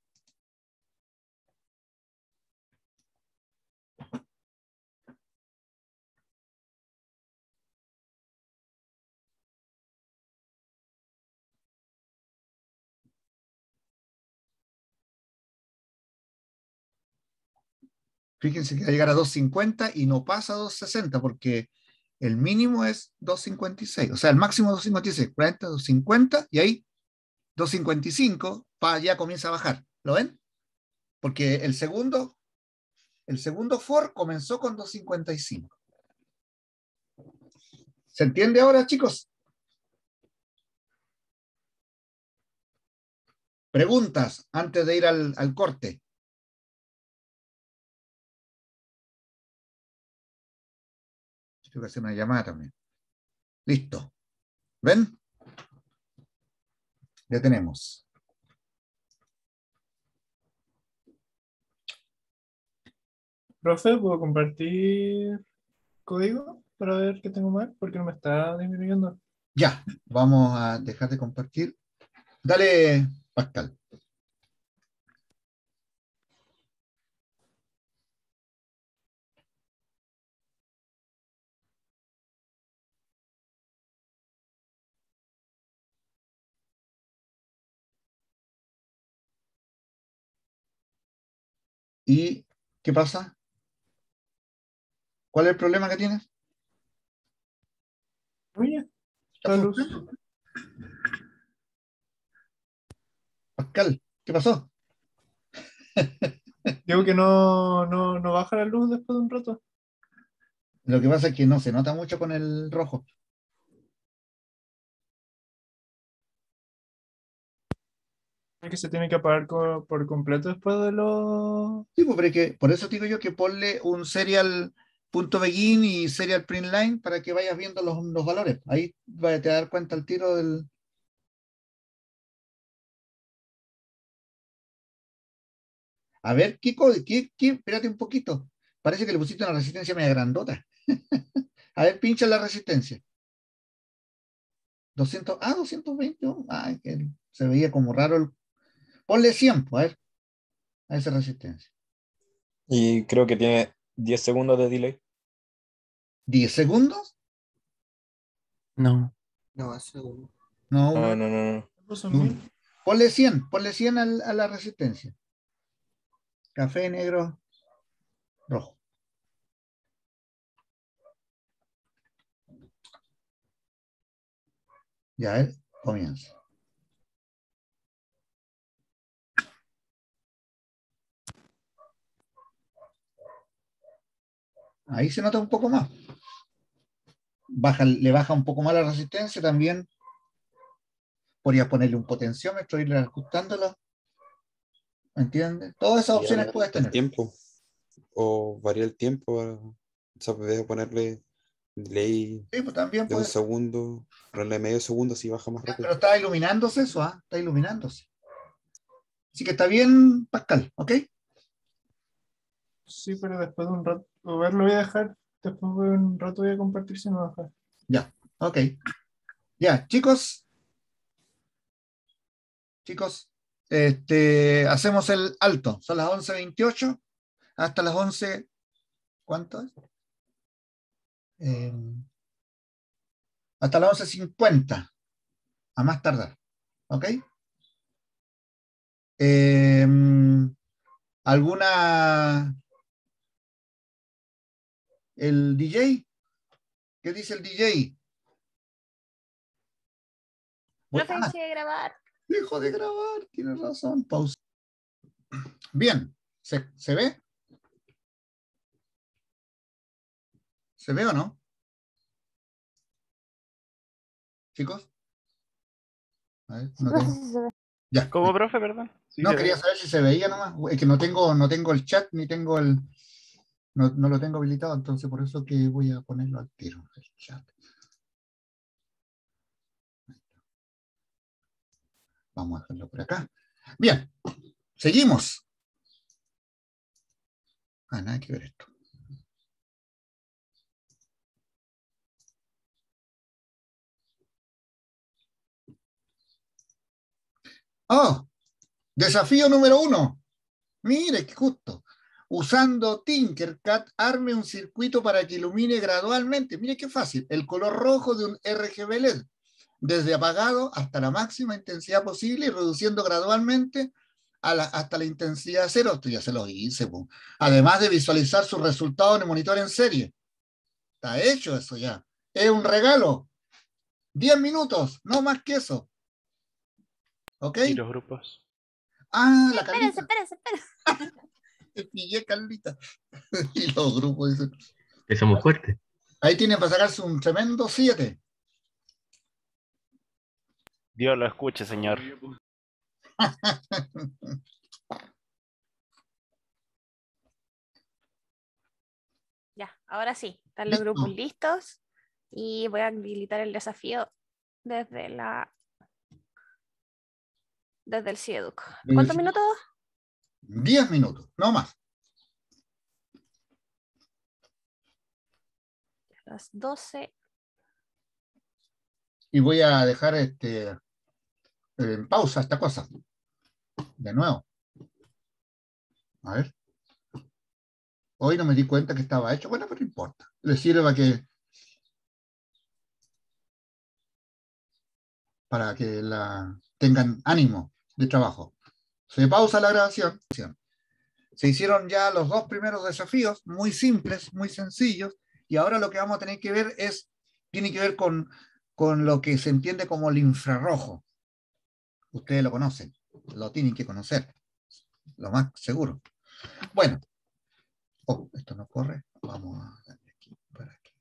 Fíjense que va a llegar a doscientos cincuenta y no pasa a doscientos sesenta porque el mínimo es doscientos cincuenta y seis. O sea, el máximo es doscientos cincuenta y seis. cuarenta, doscientos cincuenta y ahí doscientos cincuenta y cinco pa, ya comienza a bajar. ¿Lo ven? Porque el segundo, el segundo for comenzó con doscientos cincuenta y cinco. ¿Se entiende ahora, chicos? Preguntas antes de ir al, al corte. Tengo que hacer una llamada también. Listo. ¿Ven? Ya tenemos. Profe, ¿puedo compartir código para ver qué tengo mal? Porque no me está disminuyendo. Ya, vamos a dejar de compartir. Dale, Pascal. ¿Y qué pasa? ¿Cuál es el problema que tienes? Oye, ¿Está la luz. funcionando? Pascal, ¿qué pasó? Digo que no, no, no baja la luz después de un rato. Lo que pasa es que no se nota mucho con el rojo. Es que se tiene que apagar co- por completo después de los... Sí, pues, pero es que, por eso digo yo que ponle un serial.begin y serial printline para que vayas viendo los, los valores. Ahí vaya- te vas a dar cuenta al tiro del... A ver, ¿qué, co- qué, qué? Espérate un poquito. Parece que le pusiste una resistencia media grandota. A ver, pincha la resistencia. doscientos, ah, doscientos veinte. Oh, ay, que se veía como raro. el- Ponle cien, pues, a ver, a esa resistencia. Y creo que tiene diez segundos de delay. ¿diez segundos? No. No, hace uno. No, No, uno. no, no, no. Puso No. mil. Ponle cien, ponle cien al- a la resistencia. Café negro, rojo. Ya, él comienza. Ahí se nota un poco más. Baja, le baja un poco más la resistencia también. Podrías ponerle un potenciómetro, irle ajustándolo. ¿Me entiendes? Todas esas Y opciones aumenta puedes el tener. tiempo. O varía el tiempo. a- O sea, puedes ponerle delay Sí, pues también de un puedes. segundo, ponerle medio segundo si baja más Ya, rápido. pero está iluminándose eso, ¿ah? Está iluminándose. Así que está bien, Pascal, ¿ok? Sí, pero después de un rato... A ver, lo voy a dejar. Después de un rato voy a compartir si no baja. Ya, ok. Ya, chicos. Chicos, este, hacemos el alto. Son las once veintiocho hasta las once. ¿Cuánto es? Eh, hasta las once cincuenta, a más tardar. ¿Ok? Eh, ¿Alguna... ¿El D J? ¿Qué dice el D J? Voy- Profe, ah, dejé de grabar. dejo de grabar, tienes razón. Pausa. Bien, ¿se, se ve? ¿Se ve o no? Chicos. A ver, no Profe, tengo- sí se ve. Ya. ¿Cómo, profe, perdón? Sí, No, se ve. quería saber si se veía nomás. Es que no tengo, no tengo el chat ni tengo el. No, no lo tengo habilitado, entonces por eso que voy a ponerlo al tiro, el chat. Vamos a dejarlo por acá. Bien, seguimos. Ah, nada que ver esto. Oh, desafío número uno. Mire, qué justo. Usando Tinkercad, arme un circuito para que ilumine gradualmente. Mire qué fácil. El color rojo de un R G B L E D. Desde apagado hasta la máxima intensidad posible y reduciendo gradualmente a la, hasta la intensidad cero, esto ya se lo hice, po. Además de visualizar sus resultados en el monitor en serie. Está hecho eso ya. Es un regalo. diez minutos, no más que eso. ¿Ok? ¿Y los grupos? Ah, la Espérense, Carlita. espérense, espérense. Te pillé, Carlita. Y los grupos dicen. Que somos fuertes. Ahí tienen para sacarse un tremendo siete. Dios lo escuche, señor. Ya, ahora sí, están los Listo. grupos listos y voy a habilitar el desafío desde la desde el Cieduc. ¿Cuántos minutos? diez minutos, no más. Las doce. Y voy a dejar este en pausa esta cosa. De nuevo. A ver. Hoy no me di cuenta que estaba hecho. Bueno, pero no importa. Le sirve para que para que la tengan ánimo de trabajo. Se pausa la grabación. Se hicieron ya los dos primeros desafíos, muy simples, muy sencillos, y ahora lo que vamos a tener que ver es, tiene que ver con, con lo que se entiende como el infrarrojo. Ustedes lo conocen, lo tienen que conocer, lo más seguro. Bueno, oh, esto no corre, vamos a darle aquí, para aquí.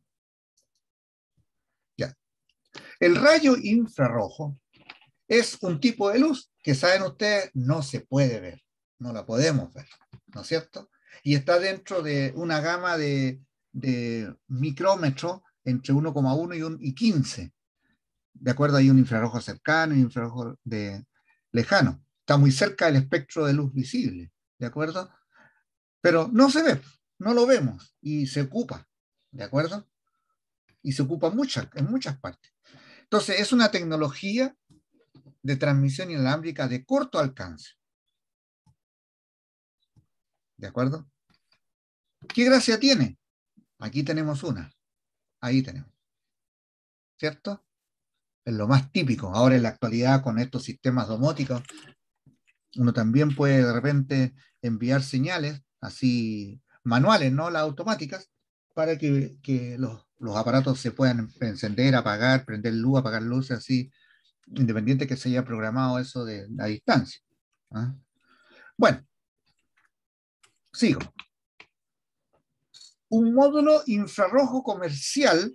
Ya. El rayo infrarrojo es un tipo de luz que, saben ustedes, no se puede ver, no la podemos ver, ¿no es cierto? Y está dentro de una gama de, de micrómetros entre uno coma uno y, un, y quince. De acuerdo, hay un infrarrojo cercano y un infrarrojo de, lejano. Está muy cerca del espectro de luz visible, ¿de acuerdo? Pero no se ve, no lo vemos y se ocupa, ¿de acuerdo? Y se ocupa muchas, en muchas partes. Entonces, es una tecnología de transmisión inalámbrica de corto alcance. ¿De acuerdo? ¿Qué gracia tiene? Aquí tenemos una. Ahí tenemos. ¿Cierto? Es lo más típico. Ahora en la actualidad con estos sistemas domóticos, uno también puede de repente enviar señales así manuales, no las automáticas, para que, que los, los aparatos se puedan encender, apagar, prender luz, apagar luces, así, independiente que se haya programado eso de a distancia. ¿Ah? Bueno, sigo. Un módulo infrarrojo comercial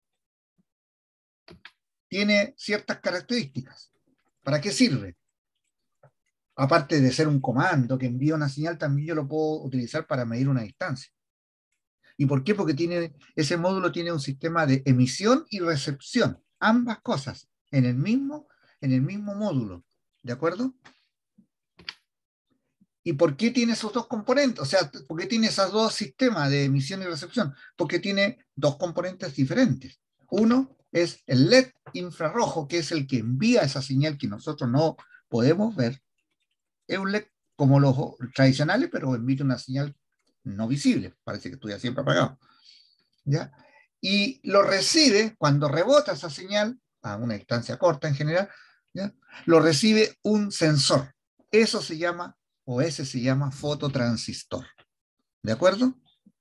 tiene ciertas características. ¿Para qué sirve? Aparte de ser un comando que envía una señal, también yo lo puedo utilizar para medir una distancia. ¿Y por qué? Porque tiene, ese módulo tiene un sistema de emisión y recepción, ambas cosas, en el mismo, en el mismo módulo. ¿De acuerdo? ¿Y por qué tiene esos dos componentes? O sea, ¿por qué tiene esos dos sistemas de emisión y recepción? Porque tiene dos componentes diferentes. Uno es el L E D infrarrojo, que es el que envía esa señal que nosotros no podemos ver. Es un L E D como los tradicionales, pero emite una señal no visible. Parece que estuviera siempre apagado. ¿Ya? Y lo recibe, cuando rebota esa señal, a una distancia corta en general, ¿ya? Lo recibe un sensor. Eso se llama, o ese se llama fototransistor. ¿De acuerdo?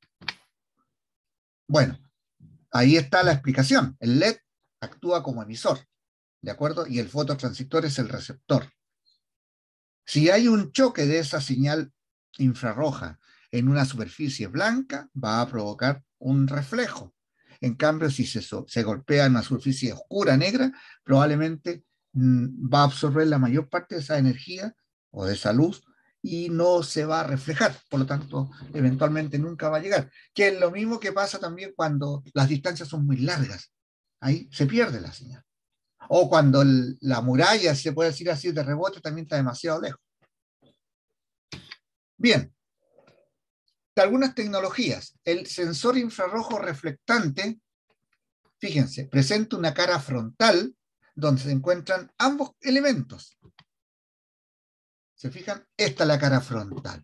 Bueno, ahí está la explicación. El L E D actúa como emisor, ¿de acuerdo? Y el fototransistor es el receptor. Si hay un choque de esa señal infrarroja en una superficie blanca, va a provocar un reflejo. En cambio, si se, se golpea en una superficie oscura, negra, probablemente mmm, va a absorber la mayor parte de esa energía o de esa luz y no se va a reflejar. Por lo tanto, eventualmente nunca va a llegar. Que es lo mismo que pasa también cuando las distancias son muy largas. Ahí se pierde la señal. O cuando el, la muralla, se puede decir así, de rebote también está demasiado lejos. Bien. De algunas tecnologías, el sensor infrarrojo reflectante, fíjense, presenta una cara frontal donde se encuentran ambos elementos. ¿Se fijan? Esta es la cara frontal.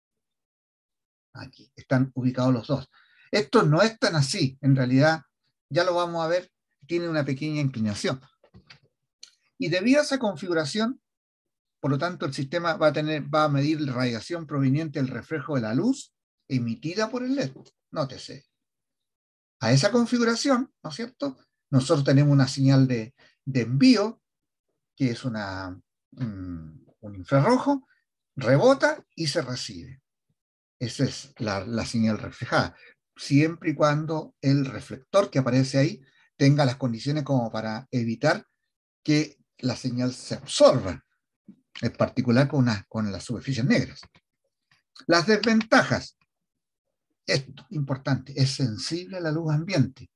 Aquí están ubicados los dos. Esto no es tan así, en realidad, ya lo vamos a ver, tiene una pequeña inclinación. Y debido a esa configuración, por lo tanto el sistema va a, tener, va a medir la radiación proveniente del reflejo de la luz emitida por el L E D. Nótese. A esa configuración, ¿no es cierto? Nosotros tenemos una señal de, de envío, que es una, un, un infrarrojo, rebota y se recibe. Esa es la, la señal reflejada, siempre y cuando el reflector que aparece ahí tenga las condiciones como para evitar que la señal se absorba, en particular con, una, con las superficies negras. Las desventajas. Esto, importante, es sensible a la luz ambiente.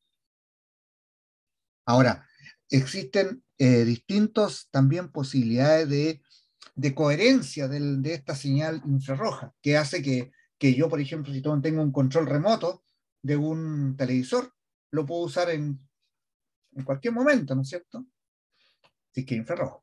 Ahora, existen eh, distintos también posibilidades de, de coherencia del, de esta señal infrarroja, que hace que, que yo, por ejemplo, si tengo un control remoto de un televisor, lo puedo usar en, en cualquier momento, ¿no es cierto? Si es que es infrarrojo.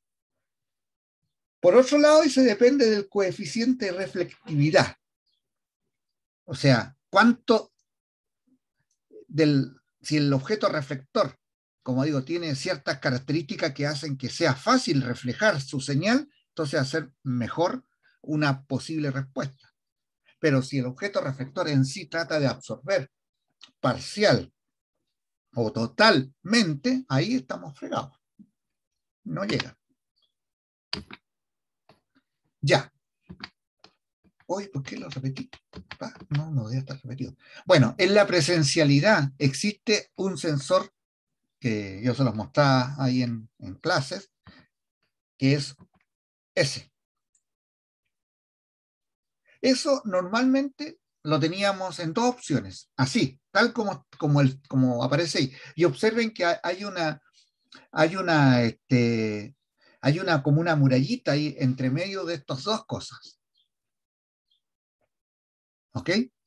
Por otro lado, eso depende del coeficiente de reflectividad. O sea, cuánto del, si el objeto reflector, como digo, tiene ciertas características que hacen que sea fácil reflejar su señal, entonces hacer mejor una posible respuesta. Pero si el objeto reflector en sí trata de absorber parcial o totalmente, ahí estamos fregados. No llega. Ya. Hoy, ¿por qué lo repetí? Ah, no, no debe estar repetido. Bueno, en la presencialidad existe un sensor que yo se los mostraba ahí en, en clases, que es ese. Eso normalmente lo teníamos en dos opciones, así, tal como, como, el, como aparece ahí. Y observen que hay una, hay una, este, hay una como una murallita ahí entre medio de estas dos cosas. ¿Ok?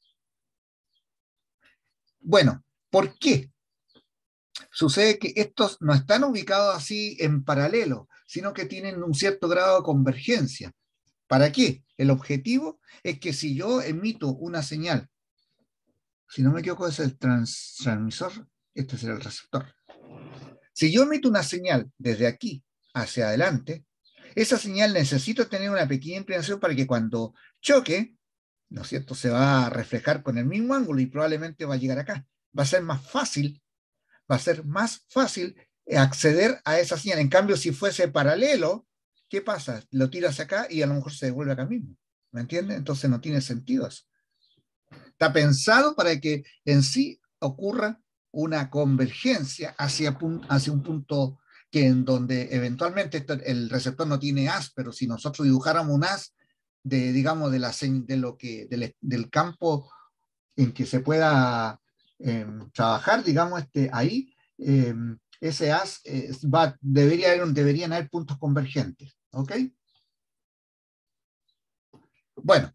Bueno, ¿por qué? Sucede que estos no están ubicados así en paralelo, sino que tienen un cierto grado de convergencia. ¿Para qué? El objetivo es que si yo emito una señal, si no me equivoco es el trans transmisor, este será el receptor. Si yo emito una señal desde aquí hacia adelante, esa señal necesita tener una pequeña inclinación para que cuando choque, ¿no es cierto?, se va a reflejar con el mismo ángulo y probablemente va a llegar acá. Va a ser más fácil, va a ser más fácil acceder a esa señal. En cambio, si fuese paralelo, ¿qué pasa? Lo tiras acá y a lo mejor se devuelve acá mismo. ¿Me entiendes? Entonces no tiene sentido eso. Está pensado para que en sí ocurra una convergencia hacia, hacia un punto que en donde eventualmente esto, el receptor no tiene haz, pero si nosotros dibujáramos un haz de, digamos, de, la, de lo que, del, del campo en que se pueda eh, trabajar, digamos, este, ahí, eh, ese haz eh, va, debería haber, deberían haber puntos convergentes. ¿Ok? Bueno.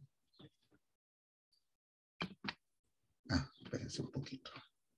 Ah, espérense un poquito.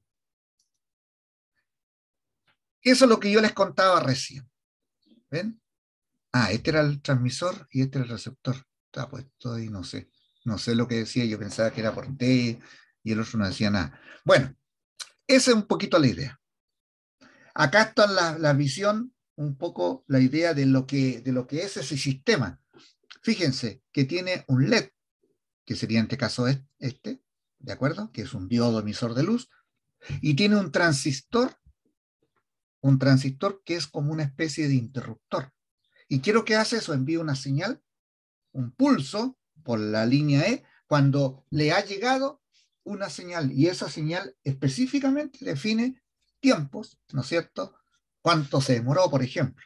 Eso es lo que yo les contaba recién. ¿Ven? Ah, este era el transmisor y este era el receptor. Está puesto ahí, no sé. No sé lo que decía, yo pensaba que era por T y el otro no decía nada. Bueno, esa es un poquito la idea. Acá está la, la visión, un poco la idea de lo, que, de lo que es ese sistema. Fíjense que tiene un L E D, que sería en este caso este, ¿de acuerdo? Que es un diodo emisor de luz, y tiene un transistor, un transistor que es como una especie de interruptor. ¿Y quiero que hace eso? Envía una señal, un pulso por la línea E, cuando le ha llegado una señal, y esa señal específicamente define tiempos, ¿no es cierto? Cuánto se demoró, por ejemplo.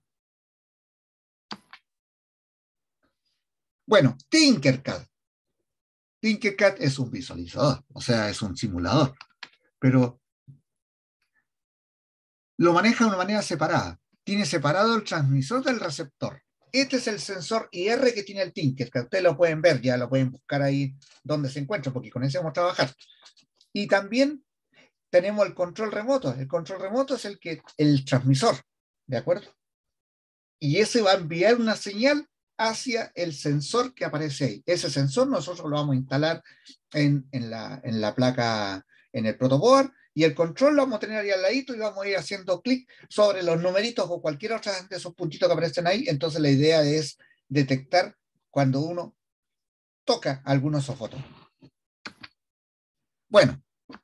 Bueno, Tinkercad. Tinkercad es un visualizador, o sea, es un simulador, pero lo maneja de una manera separada. Tiene separado el transmisor del receptor. Este es el sensor I R que tiene el Tinkercad. Ustedes lo pueden ver, ya lo pueden buscar ahí donde se encuentra, porque con ese vamos a trabajar. Y también tenemos el control remoto. El control remoto es el, que, el transmisor, ¿de acuerdo? Y ese va a enviar una señal hacia el sensor que aparece ahí. Ese sensor nosotros lo vamos a instalar en, en, la, en la placa, en el protoboard, Y el control lo vamos a tener ahí al ladito y vamos a ir haciendo clic sobre los numeritos o cualquier otra de esos puntitos que aparecen ahí. Entonces la idea es detectar cuando uno toca alguno de esos botones. Bueno,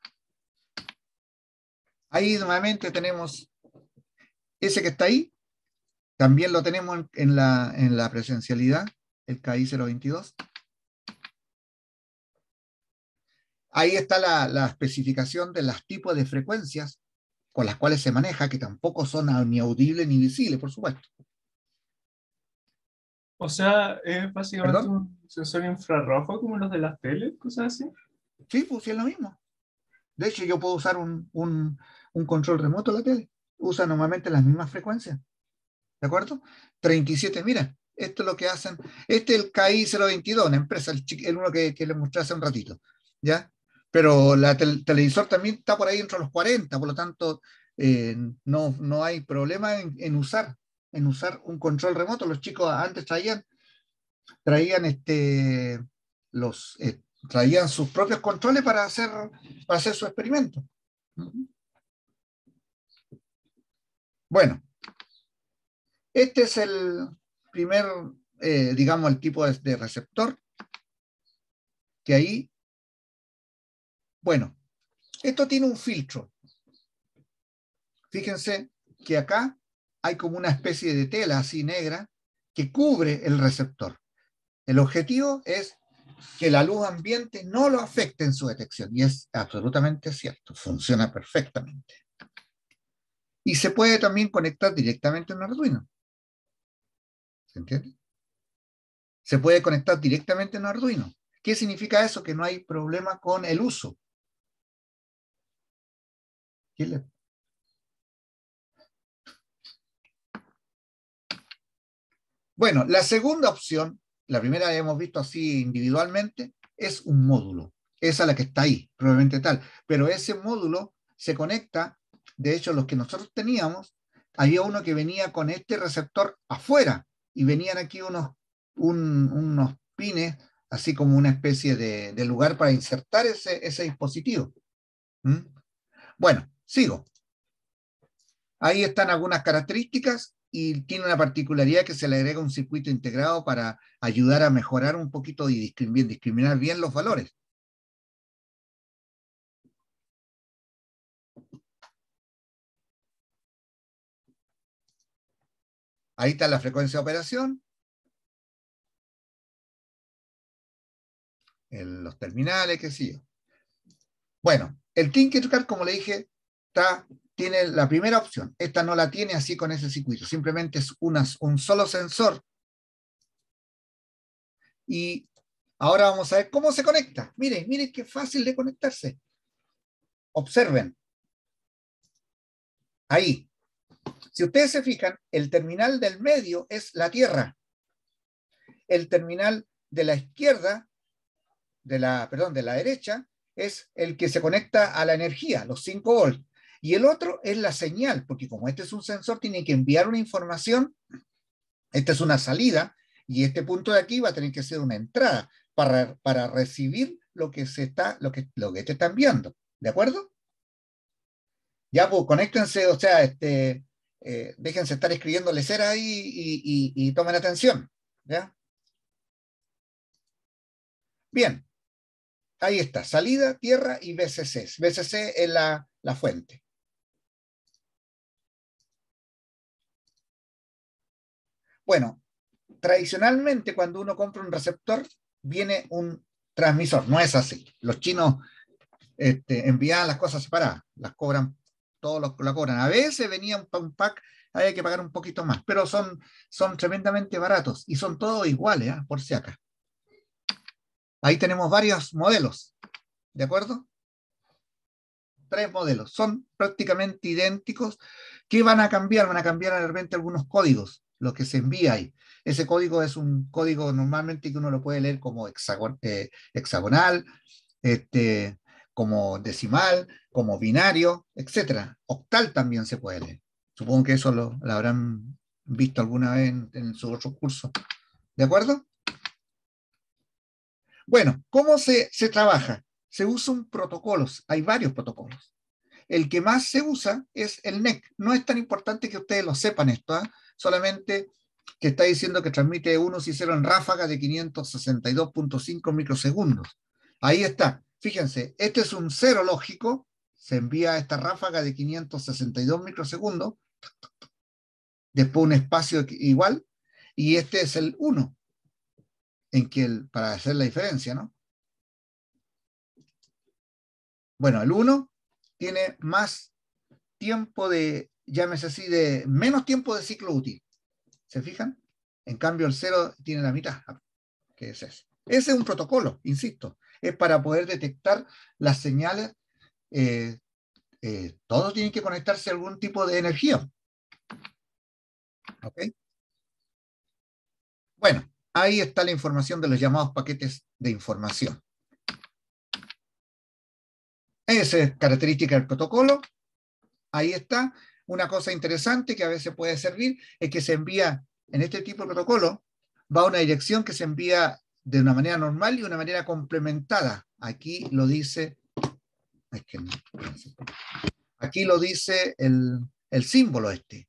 ahí nuevamente tenemos ese que está ahí. También lo tenemos en, en, la, en la presencialidad, el K I cero veintidós. Ahí está la, la especificación de los tipos de frecuencias con las cuales se maneja, que tampoco son ni audibles ni visibles, por supuesto. O sea, es básicamente ¿Perdón? un sensor infrarrojo como los de las teles, cosas así. Sí, pues sí es lo mismo. De hecho, yo puedo usar un, un, un control remoto de la tele. Usa normalmente las mismas frecuencias. ¿De acuerdo? treinta y siete, mira, esto es lo que hacen. Este es el K I cero veintidós, una empresa, el, el uno que, que les mostré hace un ratito. ¿Ya? Pero la tel, el televisor también está por ahí entre los cuarenta, por lo tanto, eh, no, no hay problema en, en, usar, en usar un control remoto. Los chicos antes traían, traían, este, los, eh, traían sus propios controles para hacer, para hacer su experimento. Bueno, este es el primer, eh, digamos, el tipo de, de receptor, que ahí, bueno, esto tiene un filtro. Fíjense que acá hay como una especie de tela así negra que cubre el receptor. El objetivo es que la luz ambiente no lo afecte en su detección, y es absolutamente cierto, funciona perfectamente. Y se puede también conectar directamente a un Arduino. ¿Se entiende? Se puede conectar directamente a un Arduino. ¿Qué significa eso? Que no hay problema con el uso. ¿Quién le... Bueno, la segunda opción, la primera la hemos visto así individualmente, es un módulo. Esa es la que está ahí, probablemente tal. Pero ese módulo se conecta, de hecho los que nosotros teníamos, había uno que venía con este receptor afuera y venían aquí unos, un, unos pines, así como una especie de, de lugar para insertar ese, ese dispositivo. ¿Mm? Bueno, sigo. Ahí están algunas características y tiene una particularidad que se le agrega un circuito integrado para ayudar a mejorar un poquito y discriminar, discriminar bien los valores. Ahí está la frecuencia de operación. En los terminales, qué sé yo. Bueno, el Tinkercad, como le dije, está, tiene la primera opción. Esta no la tiene así con ese circuito. Simplemente es una, un solo sensor. Y ahora vamos a ver cómo se conecta. Miren, miren qué fácil de conectarse. Observen. Ahí. Si ustedes se fijan, el terminal del medio es la Tierra. El terminal de la izquierda, de la, perdón, de la derecha, es el que se conecta a la energía, los cinco volts. Y el otro es la señal, porque como este es un sensor, tiene que enviar una información. Esta es una salida, y este punto de aquí va a tener que ser una entrada para, para recibir lo que se está, lo que, lo que te está enviando. ¿De acuerdo? Ya, pues, conéctense, o sea, este, eh, déjense estar escribiendo lecera ahí y, y, y tomen atención. ¿Ya? Bien. Ahí está, salida, tierra y V C C. V C C es la, la fuente. Bueno, tradicionalmente cuando uno compra un receptor, viene un transmisor. No es así. Los chinos este, envían las cosas separadas, las cobran, todos los la cobran. A veces venía un, un pack, hay que pagar un poquito más, pero son, son tremendamente baratos y son todos iguales, ¿eh? Por si acá. Ahí tenemos varios modelos, ¿de acuerdo? Tres modelos, son prácticamente idénticos. ¿Qué van a cambiar? Van a cambiar de repente algunos códigos, lo que se envía ahí. Ese código es un código normalmente que uno lo puede leer como hexagon, eh, hexagonal, este, como decimal, como binario, etcétera. Octal también se puede leer. Supongo que eso lo, lo habrán visto alguna vez en, en su otro curso. ¿De acuerdo? Bueno, ¿cómo se, se trabaja? Se usan protocolos, hay varios protocolos. el que más se usa es el N E C. No es tan importante que ustedes lo sepan esto, ¿eh? Solamente que está diciendo que transmite unos y cero en ráfaga de quinientos sesenta y dos punto cinco microsegundos. Ahí está. Fíjense, este es un cero lógico, se envía a esta ráfaga de quinientos sesenta y dos microsegundos, después un espacio igual, y este es el uno, en que el, para hacer la diferencia, ¿no? Bueno, el uno tiene más tiempo de, llámese así, de menos tiempo de ciclo útil. ¿Se fijan? En cambio, el cero tiene la mitad, que es ese. Ese es un protocolo, insisto. Es para poder detectar las señales. Eh, eh, todos tienen que conectarse a algún tipo de energía. ¿Ok? Bueno, ahí está la información de los llamados paquetes de información. Esa es característica del protocolo. Ahí está. Una cosa interesante que a veces puede servir es que se envía en este tipo de protocolo, va a una dirección que se envía de una manera normal y una manera complementada. Aquí lo dice, es que no, aquí lo dice el, el símbolo este.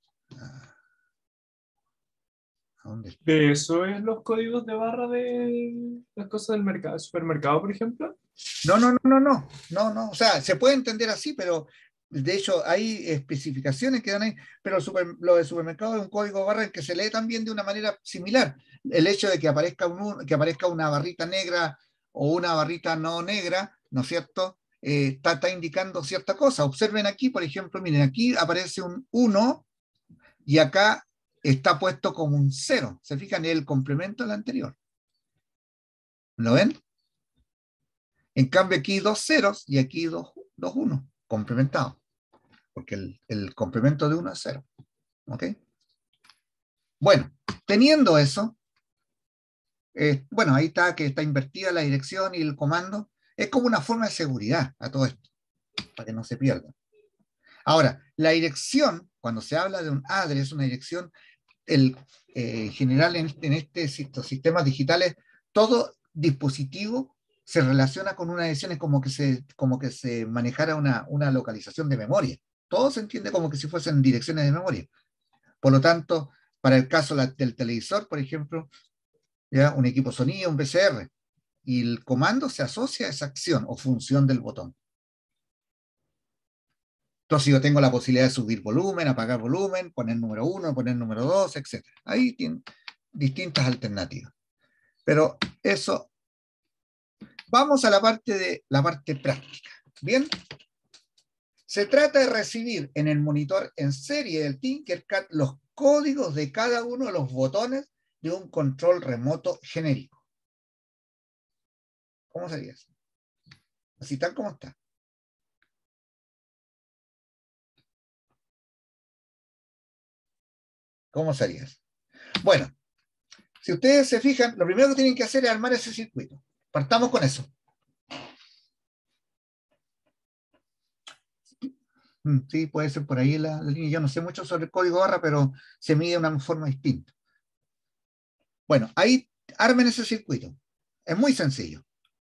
¿A dónde está? ¿De eso es los códigos de barra de las cosas del mercado, supermercado, por ejemplo? No, no, no, no, no, no, no. O sea, se puede entender así, pero de hecho hay especificaciones que dan ahí, pero super, lo de supermercado es un código barra en que se lee también de una manera similar. El hecho de que aparezca, un, que aparezca una barrita negra o una barrita no negra, ¿no es cierto? Eh, está, está indicando cierta cosa. Observen aquí, por ejemplo, miren, aquí aparece un uno y acá está puesto como un cero. ¿Se fijan? El complemento del anterior. ¿Lo ven? En cambio aquí dos ceros y aquí dos, dos unos, complementados. Porque el, el complemento de uno es cero. ¿Ok? Bueno, teniendo eso, eh, bueno, ahí está que está invertida la dirección y el comando. Es como una forma de seguridad a todo esto, para que no se pierda. Ahora, la dirección, cuando se habla de un address, una dirección, el, eh, en general en, en este, estos sistemas digitales, todo dispositivo se relaciona con una dirección, es como que se, como que se manejara una, una localización de memoria. Todo se entiende como que si fuesen direcciones de memoria. Por lo tanto, para el caso la, del televisor, por ejemplo, ¿ya? Un equipo sonido, un V C R, y el comando se asocia a esa acción o función del botón. Entonces yo tengo la posibilidad de subir volumen, apagar volumen, poner número uno, poner número dos, etcétera. Ahí tienen distintas alternativas. Pero eso, vamos a la parte de la parte práctica. Bien, se trata de recibir en el monitor en serie del Tinkercad los códigos de cada uno de los botones de un control remoto genérico. ¿Cómo sería eso? Así tal como está. ¿Cómo sería eso? Bueno, si ustedes se fijan, lo primero que tienen que hacer es armar ese circuito. Partamos con eso. Sí, puede ser por ahí la, la línea. Yo no sé mucho sobre el código barra, pero se mide de una forma distinta. Bueno, ahí armen ese circuito. Es muy sencillo.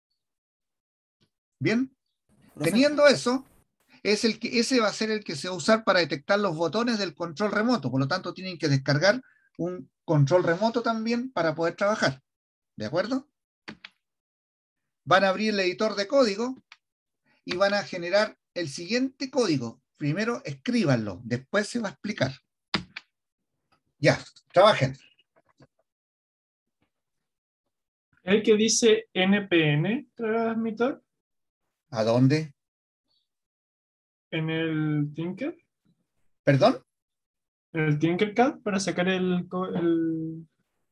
Bien. Teniendo eso, es el que, ese va a ser el que se va a usar para detectar los botones del control remoto. Por lo tanto, tienen que descargar un control remoto también para poder trabajar. ¿De acuerdo? Van a abrir el editor de código y van a generar el siguiente código. Primero escríbanlo, después se va a explicar. Ya, trabajen. El que dice N P N, transmitor, ¿A dónde? en el Tinker, ¿Perdón? en el Tinkercad, para sacar el, co- el...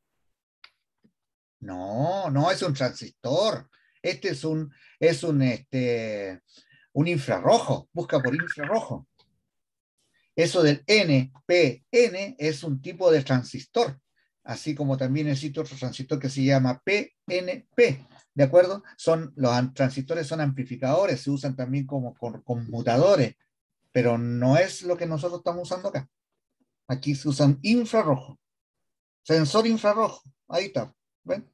No, no es un transistor. Este es un, es un, este, un infrarrojo. Busca por infrarrojo. Eso del N P N es un tipo de transistor, así como también existe otro transistor que se llama P N P, ¿de acuerdo? Son, los transistores son amplificadores, se usan también como conmutadores, pero no es lo que nosotros estamos usando acá. Aquí se usan infrarrojo, sensor infrarrojo, ahí está, ¿ven?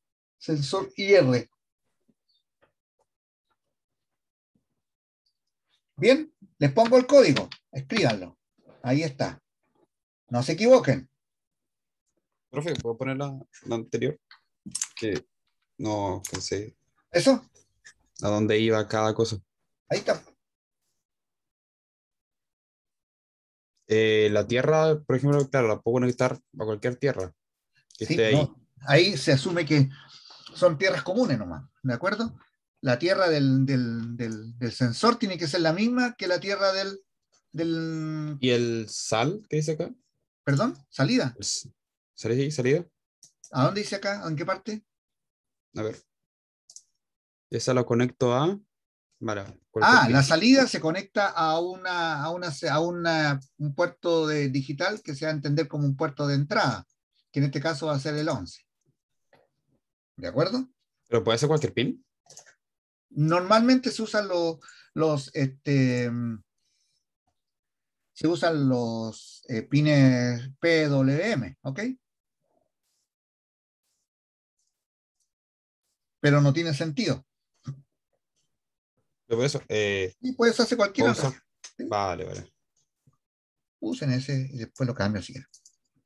Sensor I R. Bien, les pongo el código, escríbanlo. Ahí está. No se equivoquen. Profe, ¿puedo poner la, la anterior? Que no pensé ¿Eso? a dónde iba cada cosa. Ahí está. Eh, la tierra, por ejemplo, claro, la puedo conectar a cualquier tierra que Sí, esté ahí. no. Ahí se asume que son tierras comunes nomás, ¿de acuerdo? La tierra del, del, del, del sensor tiene que ser la misma que la tierra del, del ¿Y el sal que dice acá? perdón, salida. El s- ¿Sale ahí, salida? ¿A dónde dice acá? ¿En qué parte? A ver. Esa la conecto a. Vale, cualquier Ah, la pin. salida se conecta a una, a una, a una- un puerto de digital que se va a entender como un puerto de entrada, que en este caso va a ser el once. ¿De acuerdo? Pero puede ser cualquier pin. Normalmente se usan los, los, este, se usan los eh, pines P W M, ¿ok? Pero no tiene sentido. Pero por eso, eh, Y puedes hacer cualquiera puedo en usar. realidad. ¿Sí? Vale, vale. Usen ese y después lo cambio si quieren.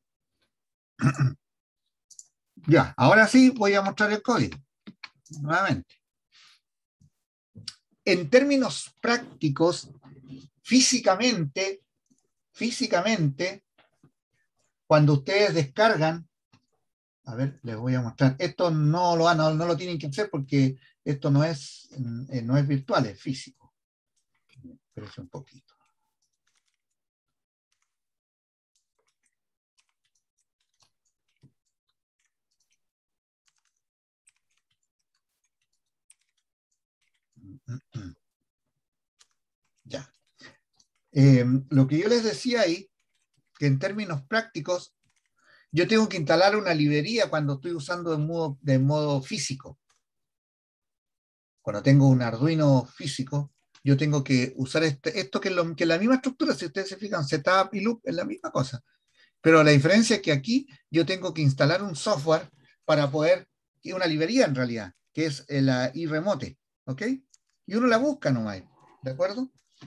Ya, ahora sí voy a mostrar el código. Nuevamente. En términos prácticos, físicamente, físicamente, cuando ustedes descargan, a ver, les voy a mostrar, esto no lo, no, no lo tienen que hacer porque esto no es, eh, no es virtual, es físico. Espérense un poquito. Ya. Eh, lo que yo les decía ahí, que en términos prácticos, yo tengo que instalar una librería cuando estoy usando de modo, de modo físico. Cuando tengo un Arduino físico, yo tengo que usar este, esto que es, lo, que es la misma estructura, si ustedes se fijan, setup y loop es la misma cosa. Pero la diferencia es que aquí yo tengo que instalar un software para poder, y una librería en realidad, que es la iRemote, ¿ok? Y uno la busca nomás, ¿de acuerdo?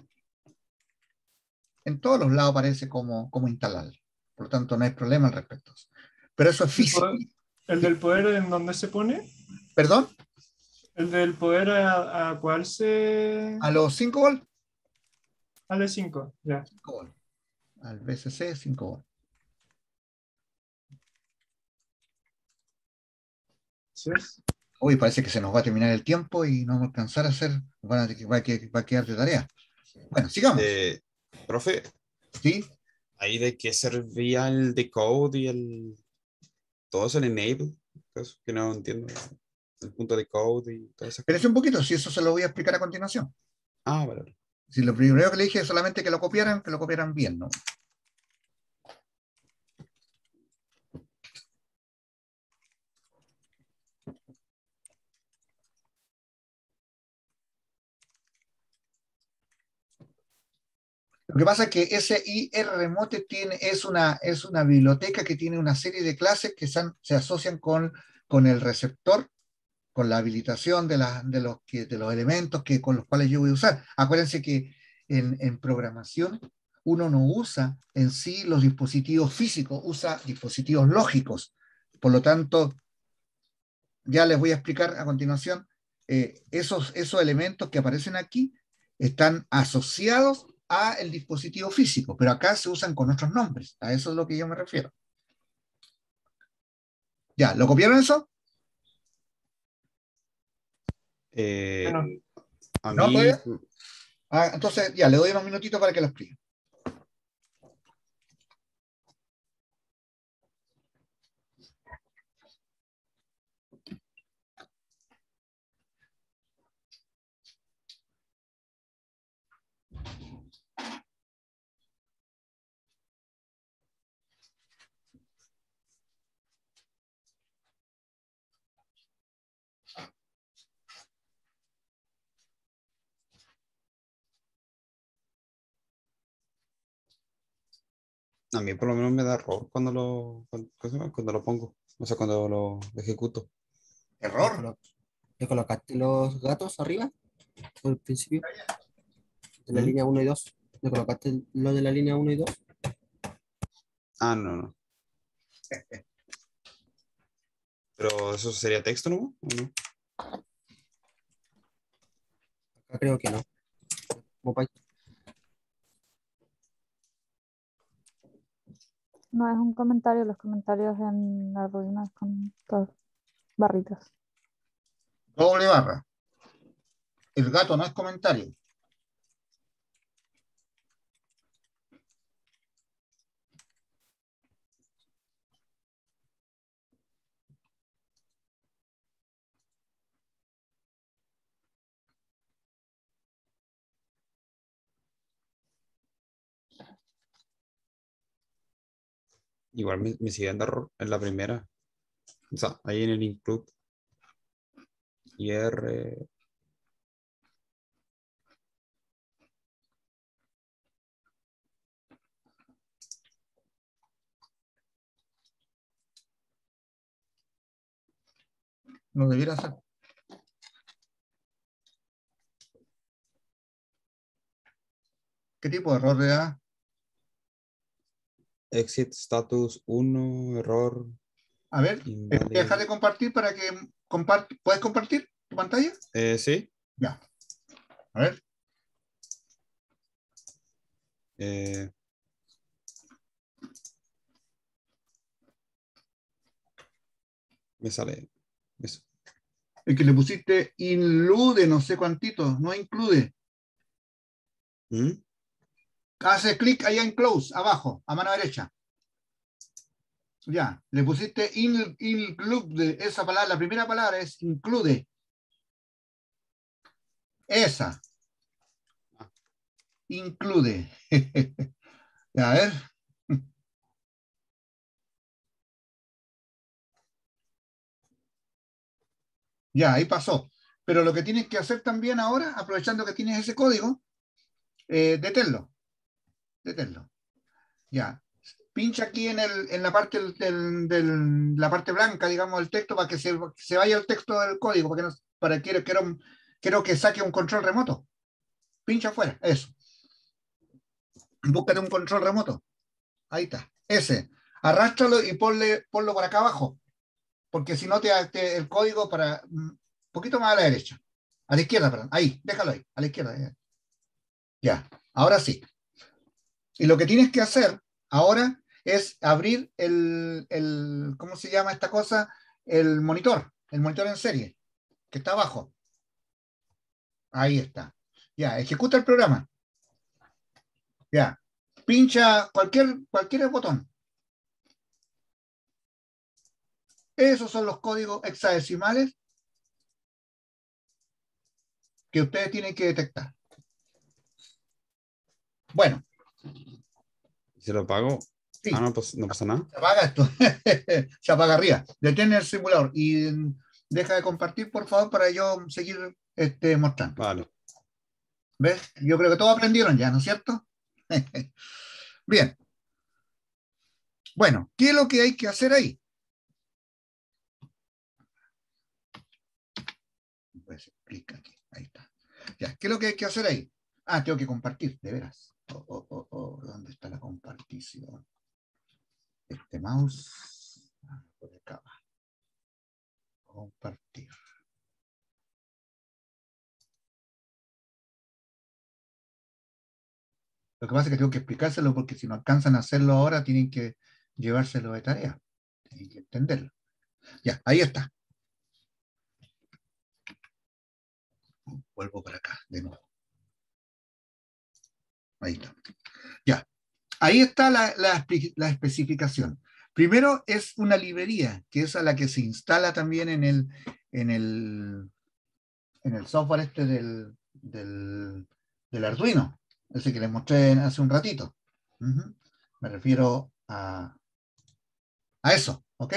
En todos los lados aparece cómo, cómo instalarla. Por lo tanto, no hay problema al respecto. Pero eso es ¿El, físico. poder- el del poder en dónde se pone? ¿Perdón? ¿El del poder a, a cuál se...? A los cinco volt. Al de cinco, ya. cinco volt. Al V C C cinco volt. ¿Sí es? Uy, parece que se nos va a terminar el tiempo y no vamos a alcanzar a hacer, van a- va, a, que- va a quedar de tarea. Bueno, sigamos. Eh, profe, ¿Sí? ¿ahí de qué servía el decode y el. Todo eso, el enable? Eso que no entiendo. El punto de code y todas esas cosas. Espérese un poquito, si eso se lo voy a explicar a continuación. Ah, vale, vale. Si lo primero que le dije es solamente que lo copiaran, que lo copiaran bien, ¿no? Lo que pasa es que ese I R Remote tiene, es, una, es una biblioteca que tiene una serie de clases que se, han- se asocian con, con el receptor, con la habilitación de, la- de, los, que, de los elementos que, con los cuales yo voy a usar. Acuérdense que en, en programación uno no usa en sí los dispositivos físicos, usa dispositivos lógicos. Por lo tanto, ya les voy a explicar a continuación, eh, esos, esos elementos que aparecen aquí están asociados a el dispositivo físico, pero acá se usan con otros nombres. A eso es lo que yo me refiero. ¿Ya? ¿Lo copiaron eso? Eh, Bueno, a ¿No mí, todavía? Ah, entonces, ya, le doy unos minutitos para que lo explique. a mí por lo menos me da error cuando lo, cuando, ¿cómo se llama? Cuando lo pongo. O sea, cuando lo ejecuto. ¿Le, Error. colo- le colocaste los gatos arriba al principio? En la ¿Mm? línea uno y dos. ¿Le colocaste lo de la línea uno y dos? Ah, no, no. Pero eso sería texto, ¿no? ¿O no? Acá creo que no. Como Python. No es un comentario, los comentarios en Arduino es con dos barritas. Doble barra. El gato no es comentario. Igual me, me sigue dando error en la primera. O sea, ahí en el include. Y R. No debiera hacer. ¿Qué tipo de error le da? Exit status uno, error. A ver, invalid. deja de compartir para que comparte. ¿Puedes compartir tu pantalla? Eh, sí. Ya. A ver. Eh, me sale eso. El que le pusiste include no sé cuántito, no include. ¿Mm? Hace clic allá en close, abajo, a mano derecha. Ya, le pusiste in, include, esa palabra, la primera palabra es include. Esa. Include. Ya, a ver. Ya, ahí pasó. Pero lo que tienes que hacer también ahora, aprovechando que tienes ese código, eh, deténlo. Deténlo. Ya. Pincha aquí en, el, en la parte del, del, del- la parte blanca, digamos, del texto, para que se, se vaya el texto del código, para que no, para que quiero, quiero que saque un control remoto. Pincha afuera, eso. Búscate un control remoto. Ahí está. Ese. Arrástralo y ponle, ponlo por acá abajo. Porque si no te, te el código para un poquito más a la derecha. A la izquierda, perdón. Ahí, déjalo ahí. A la izquierda. Ya. Ya. Ahora sí. Y lo que tienes que hacer ahora es abrir el, el, ¿cómo se llama esta cosa? El monitor, el monitor en serie, que está abajo. Ahí está. Ya, ejecuta el programa. Ya, pincha cualquier, cualquier botón. Esos son los códigos hexadecimales que ustedes tienen que detectar. Bueno. ¿Se lo pago? Sí. Ah, no, pues, no pasa nada. Se apaga esto. Se apaga arriba. Detén el simulador y deja de compartir, por favor, para yo seguir este, mostrando. Vale. ¿Ves? Yo creo que todos aprendieron ya, ¿no es cierto? Bien. Bueno, ¿qué es lo que hay que hacer ahí? Pues clic aquí, ahí está. Ya, ¿qué es lo que hay que hacer ahí? Ah, tengo que compartir, de veras. Oh, oh, oh, oh. ¿Dónde está la compartición? Este mouse. Ah, por acá va. Compartir. Lo que pasa es que tengo que explicárselo porque si no alcanzan a hacerlo ahora, tienen que llevárselo de tarea. Tienen que entenderlo. Ya, ahí está. Vuelvo para acá de nuevo. Ahí está. Ya. Ahí está la, la, la especificación. Primero es una librería, que es a la que se instala también en el, en el, en el software este del, del, del Arduino, ese que les mostré hace un ratito. Uh-huh. Me refiero a, a eso, ¿ok?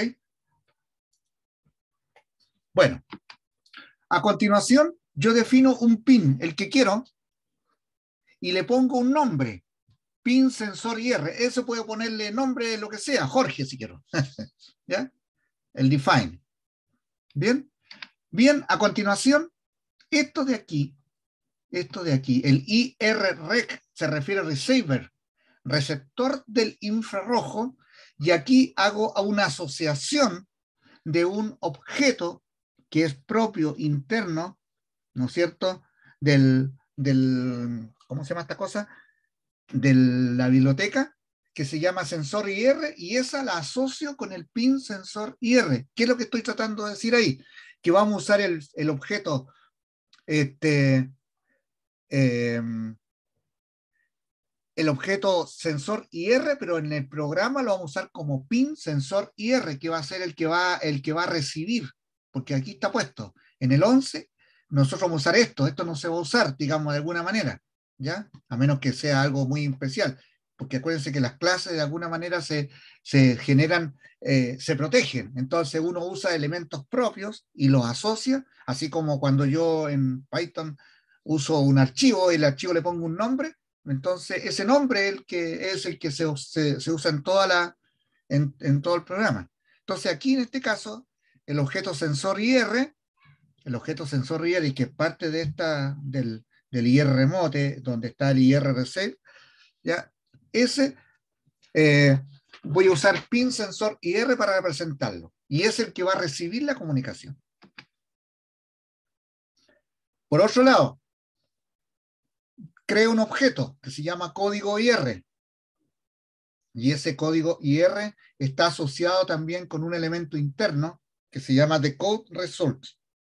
Bueno, a continuación yo defino un pin, el que quiero, y le pongo un nombre. Pin, sensor I R. Eso puedo ponerle nombre, lo que sea, Jorge si quiero. ¿Ya? El define. ¿Bien? Bien, a continuación, esto de aquí esto de aquí. El I R R E C se refiere a receiver, receptor del infrarrojo, y aquí hago a una asociación de un objeto que es propio, interno, ¿no es cierto?, del, del ¿cómo se llama esta cosa?, de la biblioteca, que se llama sensor I R, y esa la asocio con el pin sensor I R. ¿Qué es lo que estoy tratando de decir ahí? Que vamos a usar el, el objeto este, eh, el objeto sensor I R, pero en el programa lo vamos a usar como pin sensor I R, que va a ser el que va, el que va a recibir, porque aquí está puesto. En el once, nosotros vamos a usar esto, esto no se va a usar, digamos, de alguna manera, ¿ya? A menos que sea algo muy especial, porque acuérdense que las clases de alguna manera se, se generan, eh, se protegen, entonces uno usa elementos propios y los asocia, así como cuando yo en Python uso un archivo y el archivo le pongo un nombre. Entonces, ese nombre es el que, es el que se, se, se usa en, toda la, en, en todo el programa. Entonces, aquí en este caso, el objeto sensor I R, el objeto sensor I R, que es parte de esta, del, del I R remote, donde está el I R receive, ¿ya? Ese, eh, voy a usar pin sensor I R para representarlo. Y es el que va a recibir la comunicación. Por otro lado, creo un objeto que se llama código I R. Y ese código I R está asociado también con un elemento interno que se llama decode result.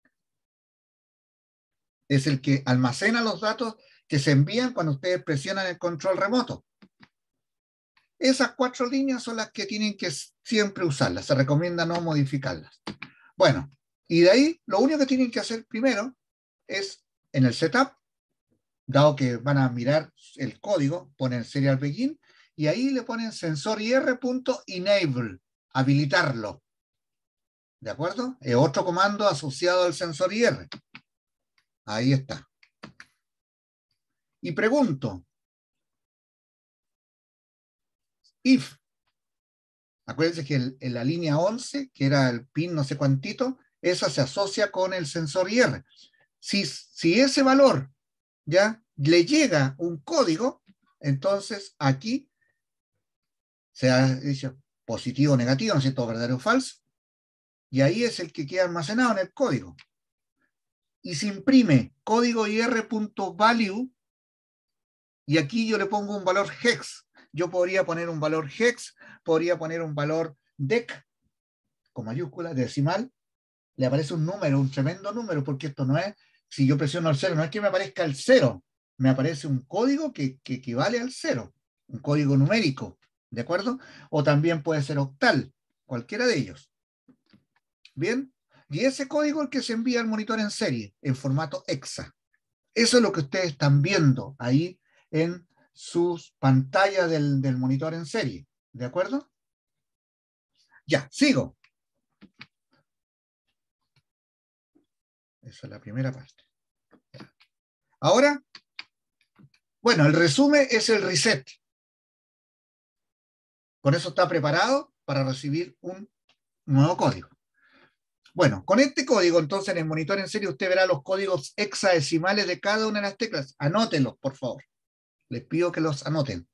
Es el que almacena los datos que se envían cuando ustedes presionan el control remoto. Esas cuatro líneas son las que tienen que siempre usarlas. Se recomienda no modificarlas. Bueno, y de ahí lo único que tienen que hacer primero es en el setup, dado que van a mirar el código, ponen serial begin, y ahí le ponen sensor I R.enable, habilitarlo. ¿De acuerdo? Es otro comando asociado al sensor I R. Ahí está. Y pregunto, if, acuérdense que el, en la línea once, que era el pin no sé cuantito, esa se asocia con el sensor I R. Si, si ese valor ya le llega un código, entonces aquí se ha dicho positivo o negativo, ¿no es cierto?, verdadero o falso, y ahí es el que queda almacenado en el código. Y se imprime código I R.value, y aquí yo le pongo un valor hex. Yo podría poner un valor hex, podría poner un valor dec, con mayúscula, decimal, le aparece un número, un tremendo número, porque esto no es, si yo presiono el cero, no es que me aparezca el cero, me aparece un código que, que equivale al cero, un código numérico, ¿de acuerdo? O también puede ser octal, cualquiera de ellos. Bien, y ese código es el que se envía al monitor en serie, en formato hexa. Eso es lo que ustedes están viendo ahí en sus pantallas del, del monitor en serie, ¿de acuerdo? Ya, sigo. Esa es la primera parte. Ahora, bueno, el resumen es el reset. Con eso está preparado para recibir un nuevo código. Bueno, con este código, entonces, en el monitor en serie usted verá los códigos hexadecimales de cada una de las teclas. Anótenlos, por favor. Les pido que los anoten.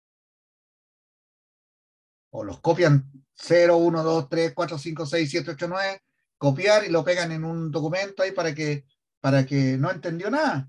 O los copian cero, uno, dos, tres, cuatro, cinco, seis, siete, ocho, nueve. Copiar y lo pegan en un documento ahí para que, para que no entendió nada.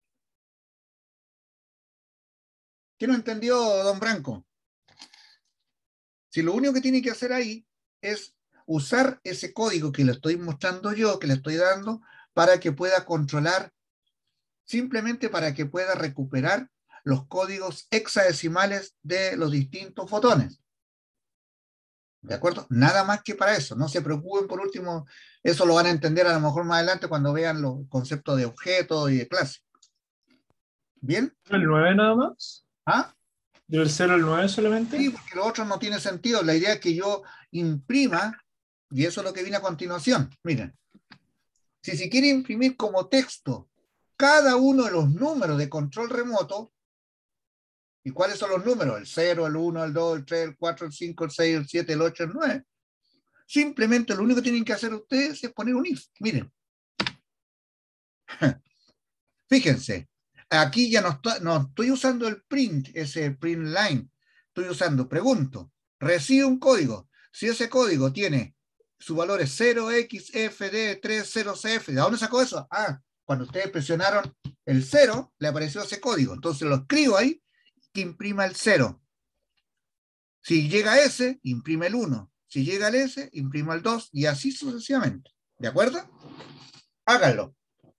¿Qué no entendió, don Branco? Si lo único que tiene que hacer ahí es usar ese código que le estoy mostrando yo, que le estoy dando, para que pueda controlar, simplemente para que pueda recuperar los códigos hexadecimales de los distintos fotones. ¿De acuerdo? Nada más que para eso. No se preocupen, por último, eso lo van a entender a lo mejor más adelante cuando vean los conceptos de objeto y de clase. ¿Bien? ¿El nueve nada más? ¿Ah? ¿Del cero al nueve solamente? Sí, porque lo otro no tiene sentido. La idea es que yo imprima, y eso es lo que viene a continuación. Miren, si se quiere imprimir como texto cada uno de los números de control remoto, ¿y cuáles son los números? El cero, el uno, el dos, el tres, el cuatro, el cinco, el seis, el siete, el ocho, el nueve. Simplemente lo único que tienen que hacer ustedes es poner un if. Miren. Fíjense, Aquí ya no estoy, no estoy usando el print, ese print line. Estoy usando, pregunto, recibe un código. Si ese código tiene su valor es cero equis efe de tres cero ce efe, ¿de dónde sacó eso? Ah, cuando ustedes presionaron el cero, le apareció ese código. Entonces lo escribo ahí, que imprima el cero. Si llega a ese, imprime el uno. Si llega al S, imprima el dos, y así sucesivamente. ¿De acuerdo? Háganlo.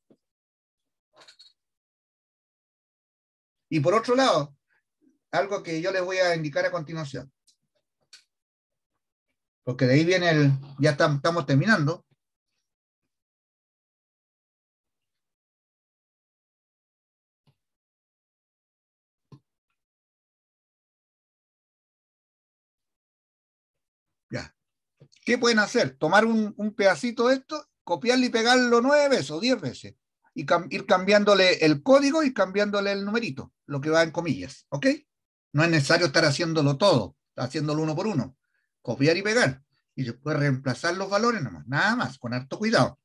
Y por otro lado, algo que yo les voy a indicar a continuación. Porque de ahí viene el... Ya estamos, estamos terminando. Ya. ¿Qué pueden hacer? Tomar un, un pedacito de esto, copiarlo y pegarlo nueve veces o diez veces. Y cam ir cambiándole el código y cambiándole el numerito, lo que va en comillas. ¿Ok? No es necesario estar haciéndolo todo, haciéndolo uno por uno. Copiar y pegar. Y después reemplazar los valores nomás. Nada más, con harto cuidado.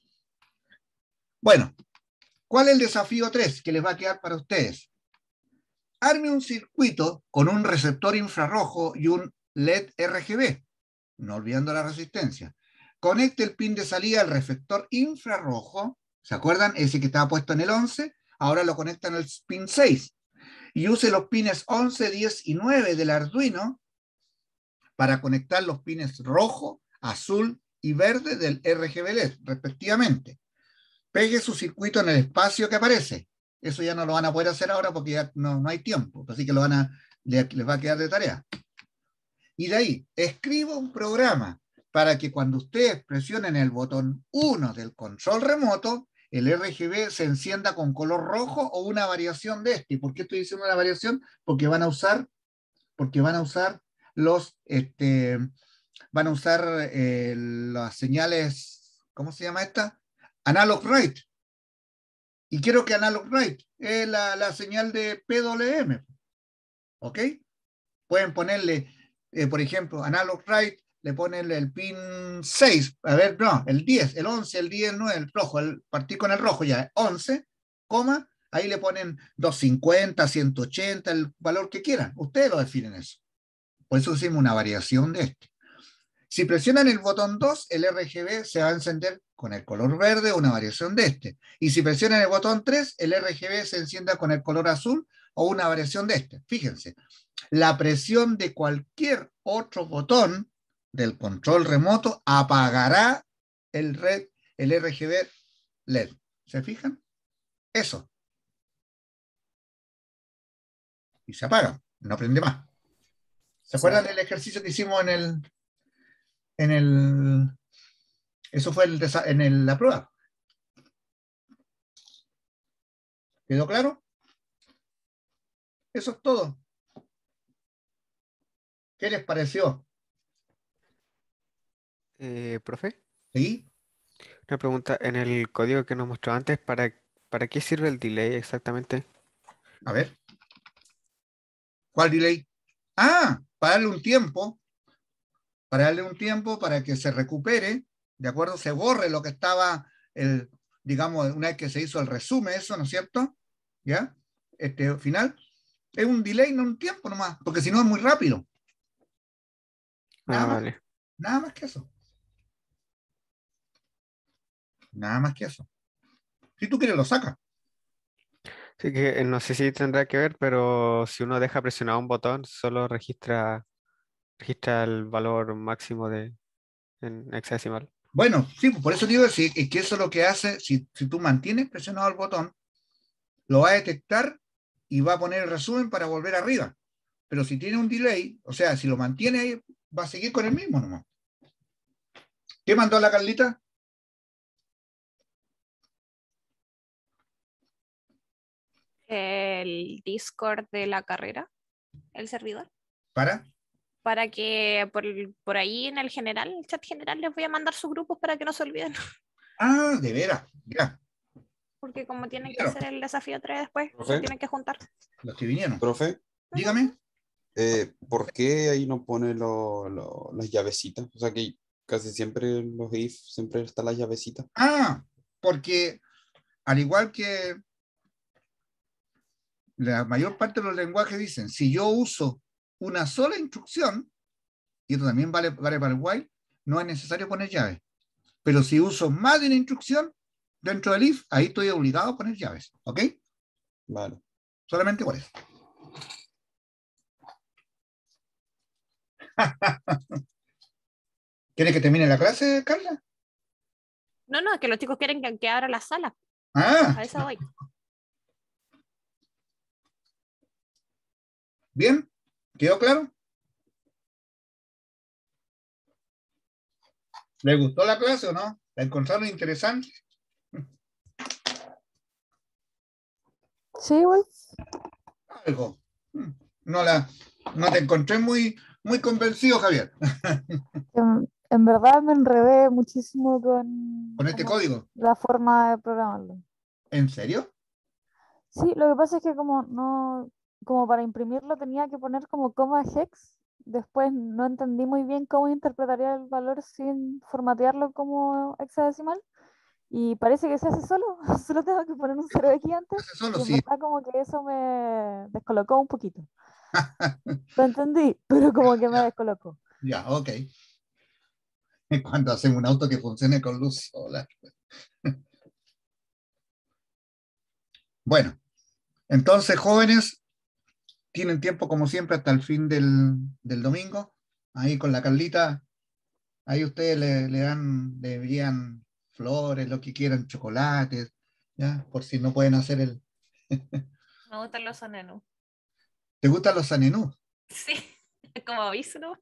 Bueno, ¿cuál es el desafío tres que les va a quedar para ustedes? Arme un circuito con un receptor infrarrojo y un L E D erre ge be, no olvidando la resistencia. Conecte el pin de salida al reflector infrarrojo, ¿se acuerdan? Ese que estaba puesto en el once, ahora lo conecta en el pin seis. Y use los pines once, diez y nueve del Arduino para conectar los pines rojo, azul y verde del erre ge be L E D, respectivamente. Pegue su circuito en el espacio que aparece. Eso ya no lo van a poder hacer ahora porque ya no, no hay tiempo, así que lo van a, les, les va a quedar de tarea. Y de ahí, escriba un programa para que cuando ustedes presionen el botón uno del control remoto, el erre ge be se encienda con color rojo o una variación de este. ¿Y por qué estoy diciendo una variación? Porque van a usar, porque van a usar los, este, van a usar eh, las señales, ¿cómo se llama esta? Analog write. Y quiero que analog write es la, la señal de pe doble eme. ¿Ok? Pueden ponerle, eh, por ejemplo, analog write, le ponen el pin seis, a ver, no, el diez, el once, el diez, el nueve, el rojo, el, partí con el rojo ya, once, coma, ahí le ponen doscientos cincuenta, ciento ochenta, el valor que quieran. Ustedes lo definen eso. Por eso hicimos una variación de este. Si presionan el botón dos, el erre ge be se va a encender con el color verde, una variación de este. Y si presionan el botón tres, el erre ge be se encienda con el color azul o una variación de este. Fíjense, la presión de cualquier otro botón del control remoto apagará el, red, el erre ge be L E D. ¿Se fijan? Eso. Y se apaga, no prende más. ¿Se acuerdan del ejercicio que hicimos en el... en el... Eso fue el, en el, la prueba. ¿Quedó claro? Eso es todo. ¿Qué les pareció? Eh, profe, ¿Sí? una pregunta. En el código que nos mostró antes, ¿para, para qué sirve el delay exactamente? A ver. ¿Cuál delay? Ah, para darle un tiempo, para darle un tiempo para que se recupere, ¿de acuerdo? Se borre lo que estaba, el, digamos, una vez que se hizo el resumen, eso, ¿no es cierto? ¿Ya? Este final. Es un delay, no un tiempo nomás, porque si no es muy rápido. Nada Ah, más, vale. nada más que eso. Nada más que eso. Si tú quieres, lo sacas. Sí que eh, no sé si tendrá que ver, pero si uno deja presionado un botón, solo registra, registra el valor máximo de en hexadecimal. Bueno, sí, por eso digo sí, es que eso es lo que hace, si, si tú mantienes presionado el botón, lo va a detectar y va a poner el resumen para volver arriba. Pero si tiene un delay, o sea, si lo mantiene ahí, va a seguir con el mismo nomás. ¿Qué mandó la Carlita? El Discord de la carrera, el servidor, ¿Para? para que por, el- por ahí en el general, el chat general, les voy a mandar sus grupos para que no se olviden, Ah, de veras, ya. porque como tienen que Claro. hacer el desafío tres después, se Profe, tienen que juntar. Los que vinieron. profe, Dígame. eh, ¿por qué ahí no pone lo- lo- las llavecitas? O sea que casi siempre en los if siempre están las llavecitas. Ah, porque al igual que la mayor parte de los lenguajes dicen, si yo uso una sola instrucción, y esto también vale, vale para el while, no es necesario poner llaves. Pero si uso más de una instrucción dentro del if, ahí estoy obligado a poner llaves. ¿Ok? Vale. Solamente por eso. ¿Quieres que termine la clase, Carla? No, no, es que los chicos quieren que, que abra la sala. Ah, A eso voy. bien. ¿Quedó claro? ¿Les gustó la clase o no? ¿La encontraron interesante? Sí, güey. Algo. No, la, no te encontré muy, muy convencido, Javier, En, en verdad me enredé muchísimo con con este como código. la forma de programarlo. ¿En serio? Sí, lo que pasa es que como no, como para imprimirlo tenía que poner como coma hex. Después no entendí muy bien cómo interpretaría el valor sin formatearlo como hexadecimal. Y parece que se hace solo. Solo tengo que poner un cero x antes. Hace solo Y en sí. verdad como que eso me descolocó un poquito. Lo entendí, pero como que me descolocó. Ya, ok. Cuando hacemos un auto que funcione con luz solar. Bueno, entonces, jóvenes, tienen tiempo como siempre hasta el fin del, del domingo. Ahí con la Carlita, ahí ustedes le, le dan, le envían flores, lo que quieran, chocolates, ¿ya? Por si no pueden hacer el... Me gustan los anenú. ¿Te gustan los anenú? Sí, como aviso, ¿no?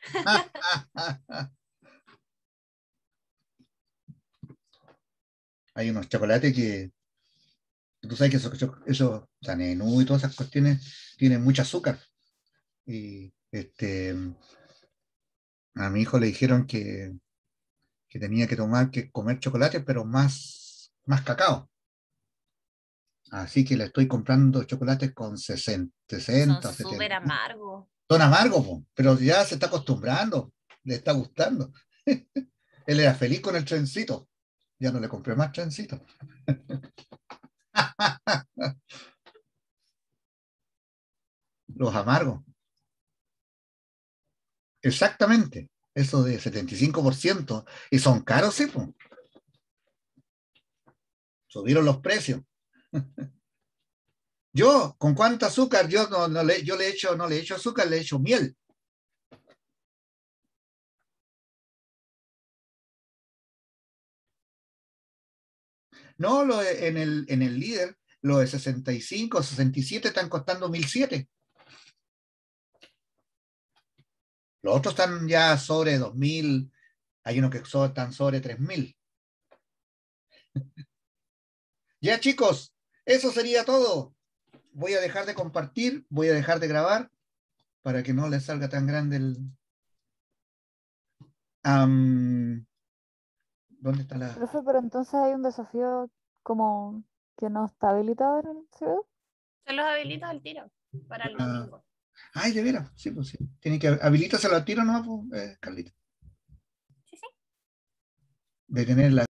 Hay unos chocolates que, tú sabes que esos, esos, esos anenú y todas esas cuestiones tienen mucho azúcar. Y este, a mi hijo le dijeron que, que tenía que tomar, que comer chocolate, pero más, más cacao. Así que le estoy comprando chocolates con sesenta, Son sesenta, súper setenta. amargos. Son amargos, po, pero ya se está acostumbrando, le está gustando. Él era feliz con el trencito. Ya no le compré más trencito. Los amargos. Exactamente. Eso de setenta y cinco por ciento. Y son caros, sí, po. Subieron los precios. Yo, ¿con cuánto azúcar? Yo no, no le, yo le echo, no le echo azúcar, le echo miel. No, lo de- en el, en el líder, los de sesenta y cinco, sesenta y siete están costando mil siete. Los otros están ya sobre dos mil. Hay unos que so- están sobre tres mil. Ya, chicos, eso sería todo. Voy a dejar de compartir, voy a dejar de grabar para que no les salga tan grande el... Am, ¿dónde está la...? Profe, pero entonces hay un desafío como que no está habilitado en el C B U. Se los habilito al tiro para el Ah, domingo. ay, de veras, sí, pues sí. Tiene que habilítaselo al tiro, ¿no, pues, eh, Carlita? Sí, sí. De tener la